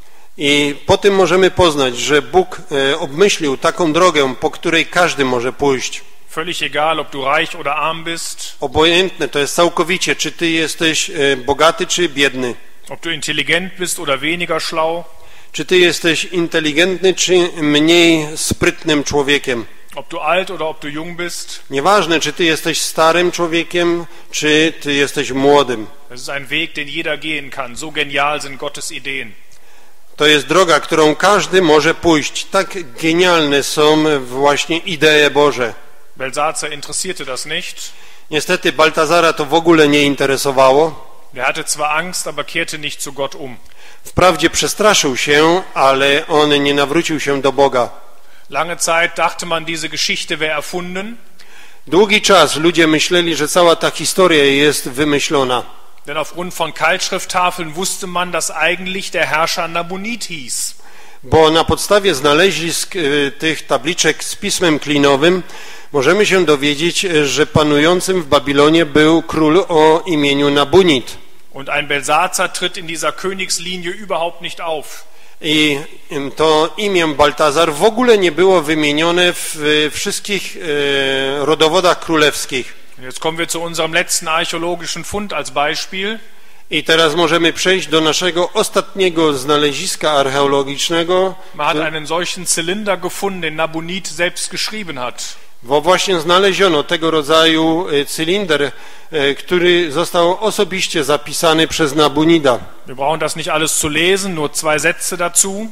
I po tym możemy poznać, że Bóg obmyślił taką drogę, po której każdy może pójść. Völlig egal, ob du reich oder arm bist. Obojętne to jest całkowicie, czy ty jesteś bogaty, czy biedny. Ob du intelligent bist oder weniger schlau. Czy ty jesteś inteligentny, czy mniej sprytnym człowiekiem. Ob du alt oder ob du jung bist. Nieważne, czy ty jesteś starym człowiekiem, czy ty jesteś młodym. Es ist ein Weg, den jeder gehen kann. So genial sind Gottes Ideen. To jest droga, którą każdy może pójść. Tak genialne są właśnie idee Boże. Belsazar interessierte das nicht. Niestety Baltazara to w ogóle nie interesowało. Er hatte zwar Angst, aber kehrte nicht zu Gott um. Wprawdzie przestraszył się, ale on nie nawrócił się do Boga. Lange Zeit dachte man, diese Geschichte wäre erfunden. Długi czas ludzie myśleli, że cała ta historia jest wymyślona. Denn aufgrund von Keilschrifttafeln wusste man, dass eigentlich der Herrscher Nabonid hieß. Bo na podstawie znalezisk tych tabliczek z pismem klinowym możemy się dowiedzieć, że panującym w Babilonie był król o imieniu Nabunid. Und ein Belsazar tritt in dieser Königslinie überhaupt nicht auf. I to imię Baltazar w ogóle nie było wymienione w wszystkich rodowodach królewskich. Jetzt kommen wir zu unserem letzten archäologischen Fund als Beispiel. I teraz możemy przejść do naszego ostatniego znaleziska archeologicznego. Man hat einen solchen Zylinder gefunden, den Nabonid selbst geschrieben hat. Bo właśnie znaleziono tego rodzaju cylinder, który został osobiście zapisany przez Nabunida. Wir brauchen das nicht alles zu lesen, nur 2 Sätze dazu.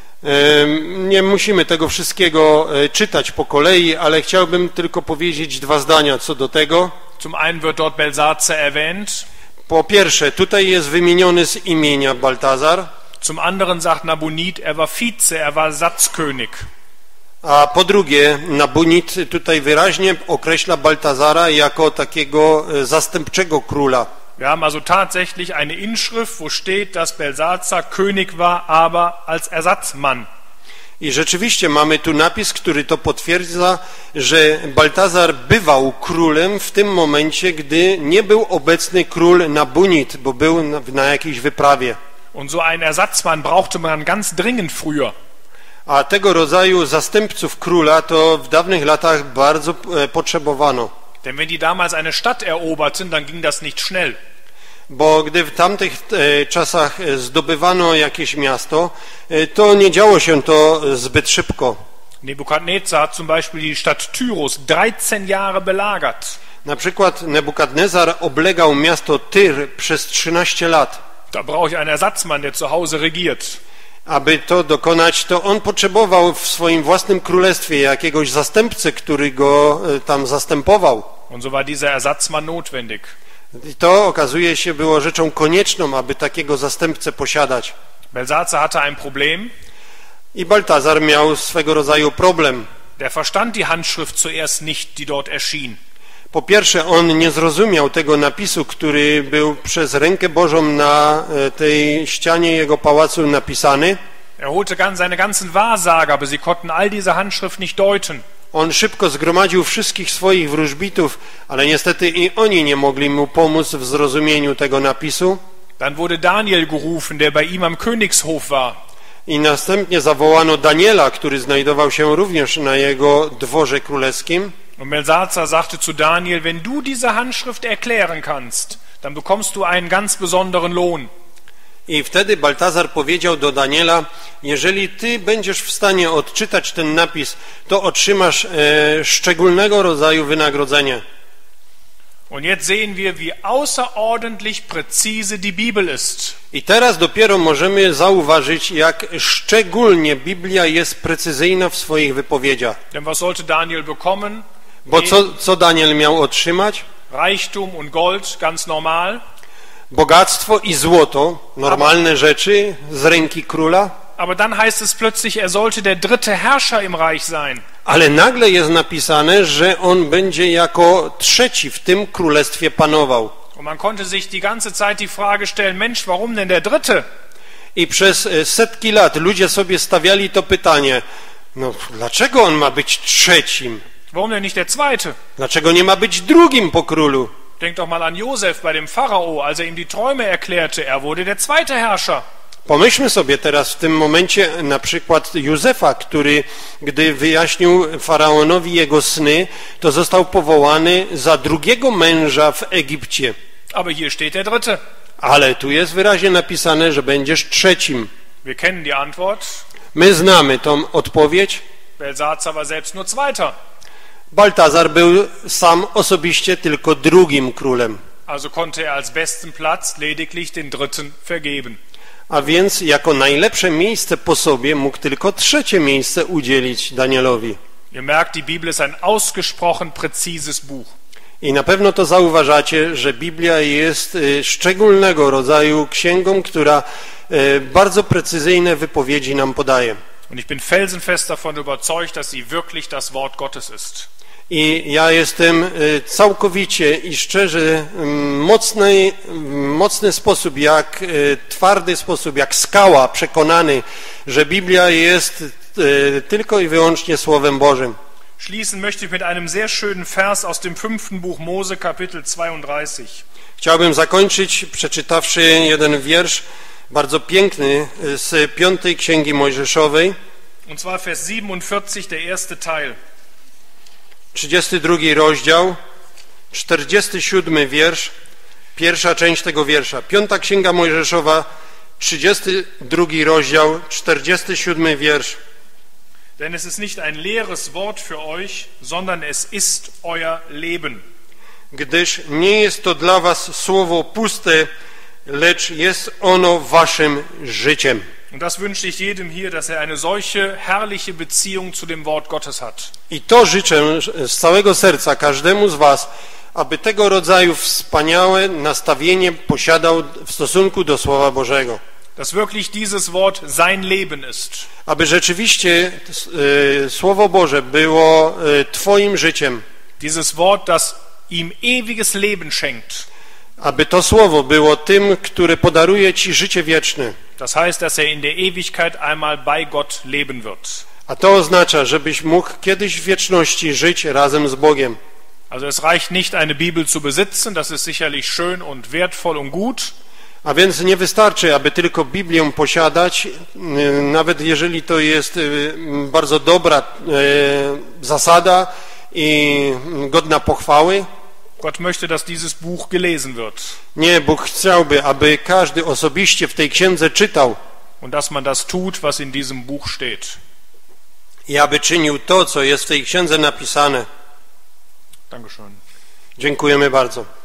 Nie musimy tego wszystkiego czytać po kolei, ale chciałbym tylko powiedzieć 2 zdania co do tego. Zum einen wird dort Belsazar erwähnt. Po pierwsze, tutaj jest wymieniony z imienia Baltazar. Zum anderen sagt Nabonid, er war Vize, er war Satzkönig. A po drugie, Nabunid tutaj wyraźnie określa Baltazara jako takiego zastępczego króla. Wir haben also tatsächlich eine Inschrift, wo steht, dass Belsazar König war, aber als Ersatzmann. I rzeczywiście mamy tu napis, który to potwierdza, że Baltazar bywał królem w tym momencie, gdy nie był obecny król Nabunid, bo był na jakiejś wyprawie. Und so einen Ersatzmann brauchte man ganz dringend früher. A tego rodzaju zastępców króla to w dawnych latach bardzo potrzebowano. Denn wenn die damals eine Stadt eroberten, dann ging das nicht schnell. Bo gdy w tamtych czasach zdobywano jakieś miasto, to nie działo się to zbyt szybko. Nebukadnezar hat zum Beispiel die Stadt Tyrus 13 Jahre belagert. Na przykład Nebukadnezar oblegał miasto Tyr przez 13 lat. Da brauche ich einen Ersatzmann, der zu Hause regiert. Aby to dokonać, to on potrzebował w swoim własnym królestwie jakiegoś zastępcy, który go tam zastępował. Und so war dieser Ersatzmann notwendig. I to okazuje się było rzeczą konieczną, aby takiego zastępcę posiadać. Belsazar hatte ein Problem. I Baltazar miał swego rodzaju problem. Der verstand die Handschrift zuerst nicht, die dort erschien. Po pierwsze, on nie zrozumiał tego napisu, który był przez rękę Bożą na tej ścianie jego pałacu napisany. Er holte seine ganzen Wahrsager, aber sie konnten all diese Handschrift nicht deuten. On szybko zgromadził wszystkich swoich wróżbitów, ale niestety i oni nie mogli mu pomóc w zrozumieniu tego napisu. Dann wurde Daniel gerufen, der bei ihm am Königshof war. I następnie zawołano Daniela, który znajdował się również na jego dworze królewskim. Und Belsazar sagte zu Daniel, wenn du diese Handschrift erklären kannst, dann bekommst du einen ganz besonderen Lohn. I wtedy Baltazar powiedział do Daniela, jeżeli ty będziesz w stanie odczytać ten napis, to otrzymasz szczególnego rodzaju wynagrodzenie. Und jetzt sehen wir, wie außerordentlich präzise die Bibel ist. I teraz dopiero możemy zauważyć, jak szczególnie Biblia jest precyzyjna w swoich wypowiedziach. Denn was sollte Daniel bekommen? Bo co Daniel miał otrzymać? Reichtum und Gold, ganz normal. Bogactwo i złoto, normalne rzeczy z ręki króla. Aber dann heißt es plötzlich, er sollte der dritte Herrscher im Reich sein. Ale nagle jest napisane, że on będzie jako trzeci w tym królestwie panował. Und man konnte sich die ganze Zeit die Frage stellen, Mensch, warum denn der dritte? I przez setki lat ludzie sobie stawiali to pytanie, no dlaczego on ma być trzecim? Warum denn nicht der zweite? Dlaczego nie ma być drugim po królu? Denk doch mal an Josef bei dem Pharao, als er ihm die Träume erklärte. Er wurde der zweite Herrscher. Pomyślmy sobie teraz w tym momencie na przykład Józefa, który, gdy wyjaśnił faraonowi jego sny, to został powołany za drugiego męża w Egipcie. Aber hier steht der dritte. Ale tu jest wyraźnie napisane, że będziesz trzecim. Wir kennen die Antwort. My znamy tą odpowiedź. Belsazar war selbst nur zweiter. Baltazar był sam osobiście tylko drugim królem. Also konnte er als besten Platz lediglich den dritten vergeben. A więc jako najlepsze miejsce po sobie mógł tylko trzecie miejsce udzielić Danielowi. Ihr merkt, die Bibel ist ein ausgesprochen präzises Buch. I na pewno to zauważacie, że Biblia jest szczególnego rodzaju księgą, która bardzo precyzyjne wypowiedzi nam podaje. Und ich bin felsenfest davon überzeugt, dass sie wirklich das Wort Gottes ist. I ja jestem całkowicie i szczerze mocny sposób, jak twardy sposób, jak skała przekonany, że Biblia jest tylko i wyłącznie Słowem Bożym. Schließen möchte ich mit einem sehr schönen Vers aus dem 5. Buch Mose, Kapitel 32. Chciałbym zakończyć, przeczytawszy jeden wiersz, bardzo piękny, z 5. Księgi Mojżeszowej. Und zwar Vers 47, der erste Teil. 32 rozdział, 47 wiersz, pierwsza część tego wiersza. 5. Księga Mojżeszowa, 32 rozdział, 47 wiersz. Denn es ist nicht ein leeres Wort für euch, sondern es ist euer Leben. Gdyż nie jest to dla was słowo puste, lecz jest ono waszym życiem. Und das wünsche ich jedem hier, dass er eine solche herrliche Beziehung zu dem Wort Gottes hat. I to życzę z całego serca każdemu z was, aby tego rodzaju wspaniałe nastawienie posiadał w stosunku do Słowa Bożego. Dass wirklich dieses Wort sein Leben ist. Aby rzeczywiście Słowo Boże było twoim życiem. Dieses Wort, das ihm ewiges Leben schenkt. Aby to Słowo było tym, które podaruje ci życie wieczne. Das heißt, dass er in der Ewigkeit einmal bei Gott leben wird. A to oznacza, żebyś mógł kiedyś w wieczności żyć razem z Bogiem. Also es reicht nicht, eine Bibel zu besitzen, das ist sicherlich schön und wertvoll und gut. A więc nie wystarczy, aby tylko Biblię posiadać, nawet jeżeli to jest bardzo dobra zasada i godna pochwały. Gott möchte, dass dieses Buch gelesen wird. Nie, Bóg chciałby, aby każdy osobiście w tej księdze czytał. Und dass man das tut, was in diesem Buch steht. I aby czynił to, co jest w tej księdze napisane. Dankeschön. Dziękujemy bardzo.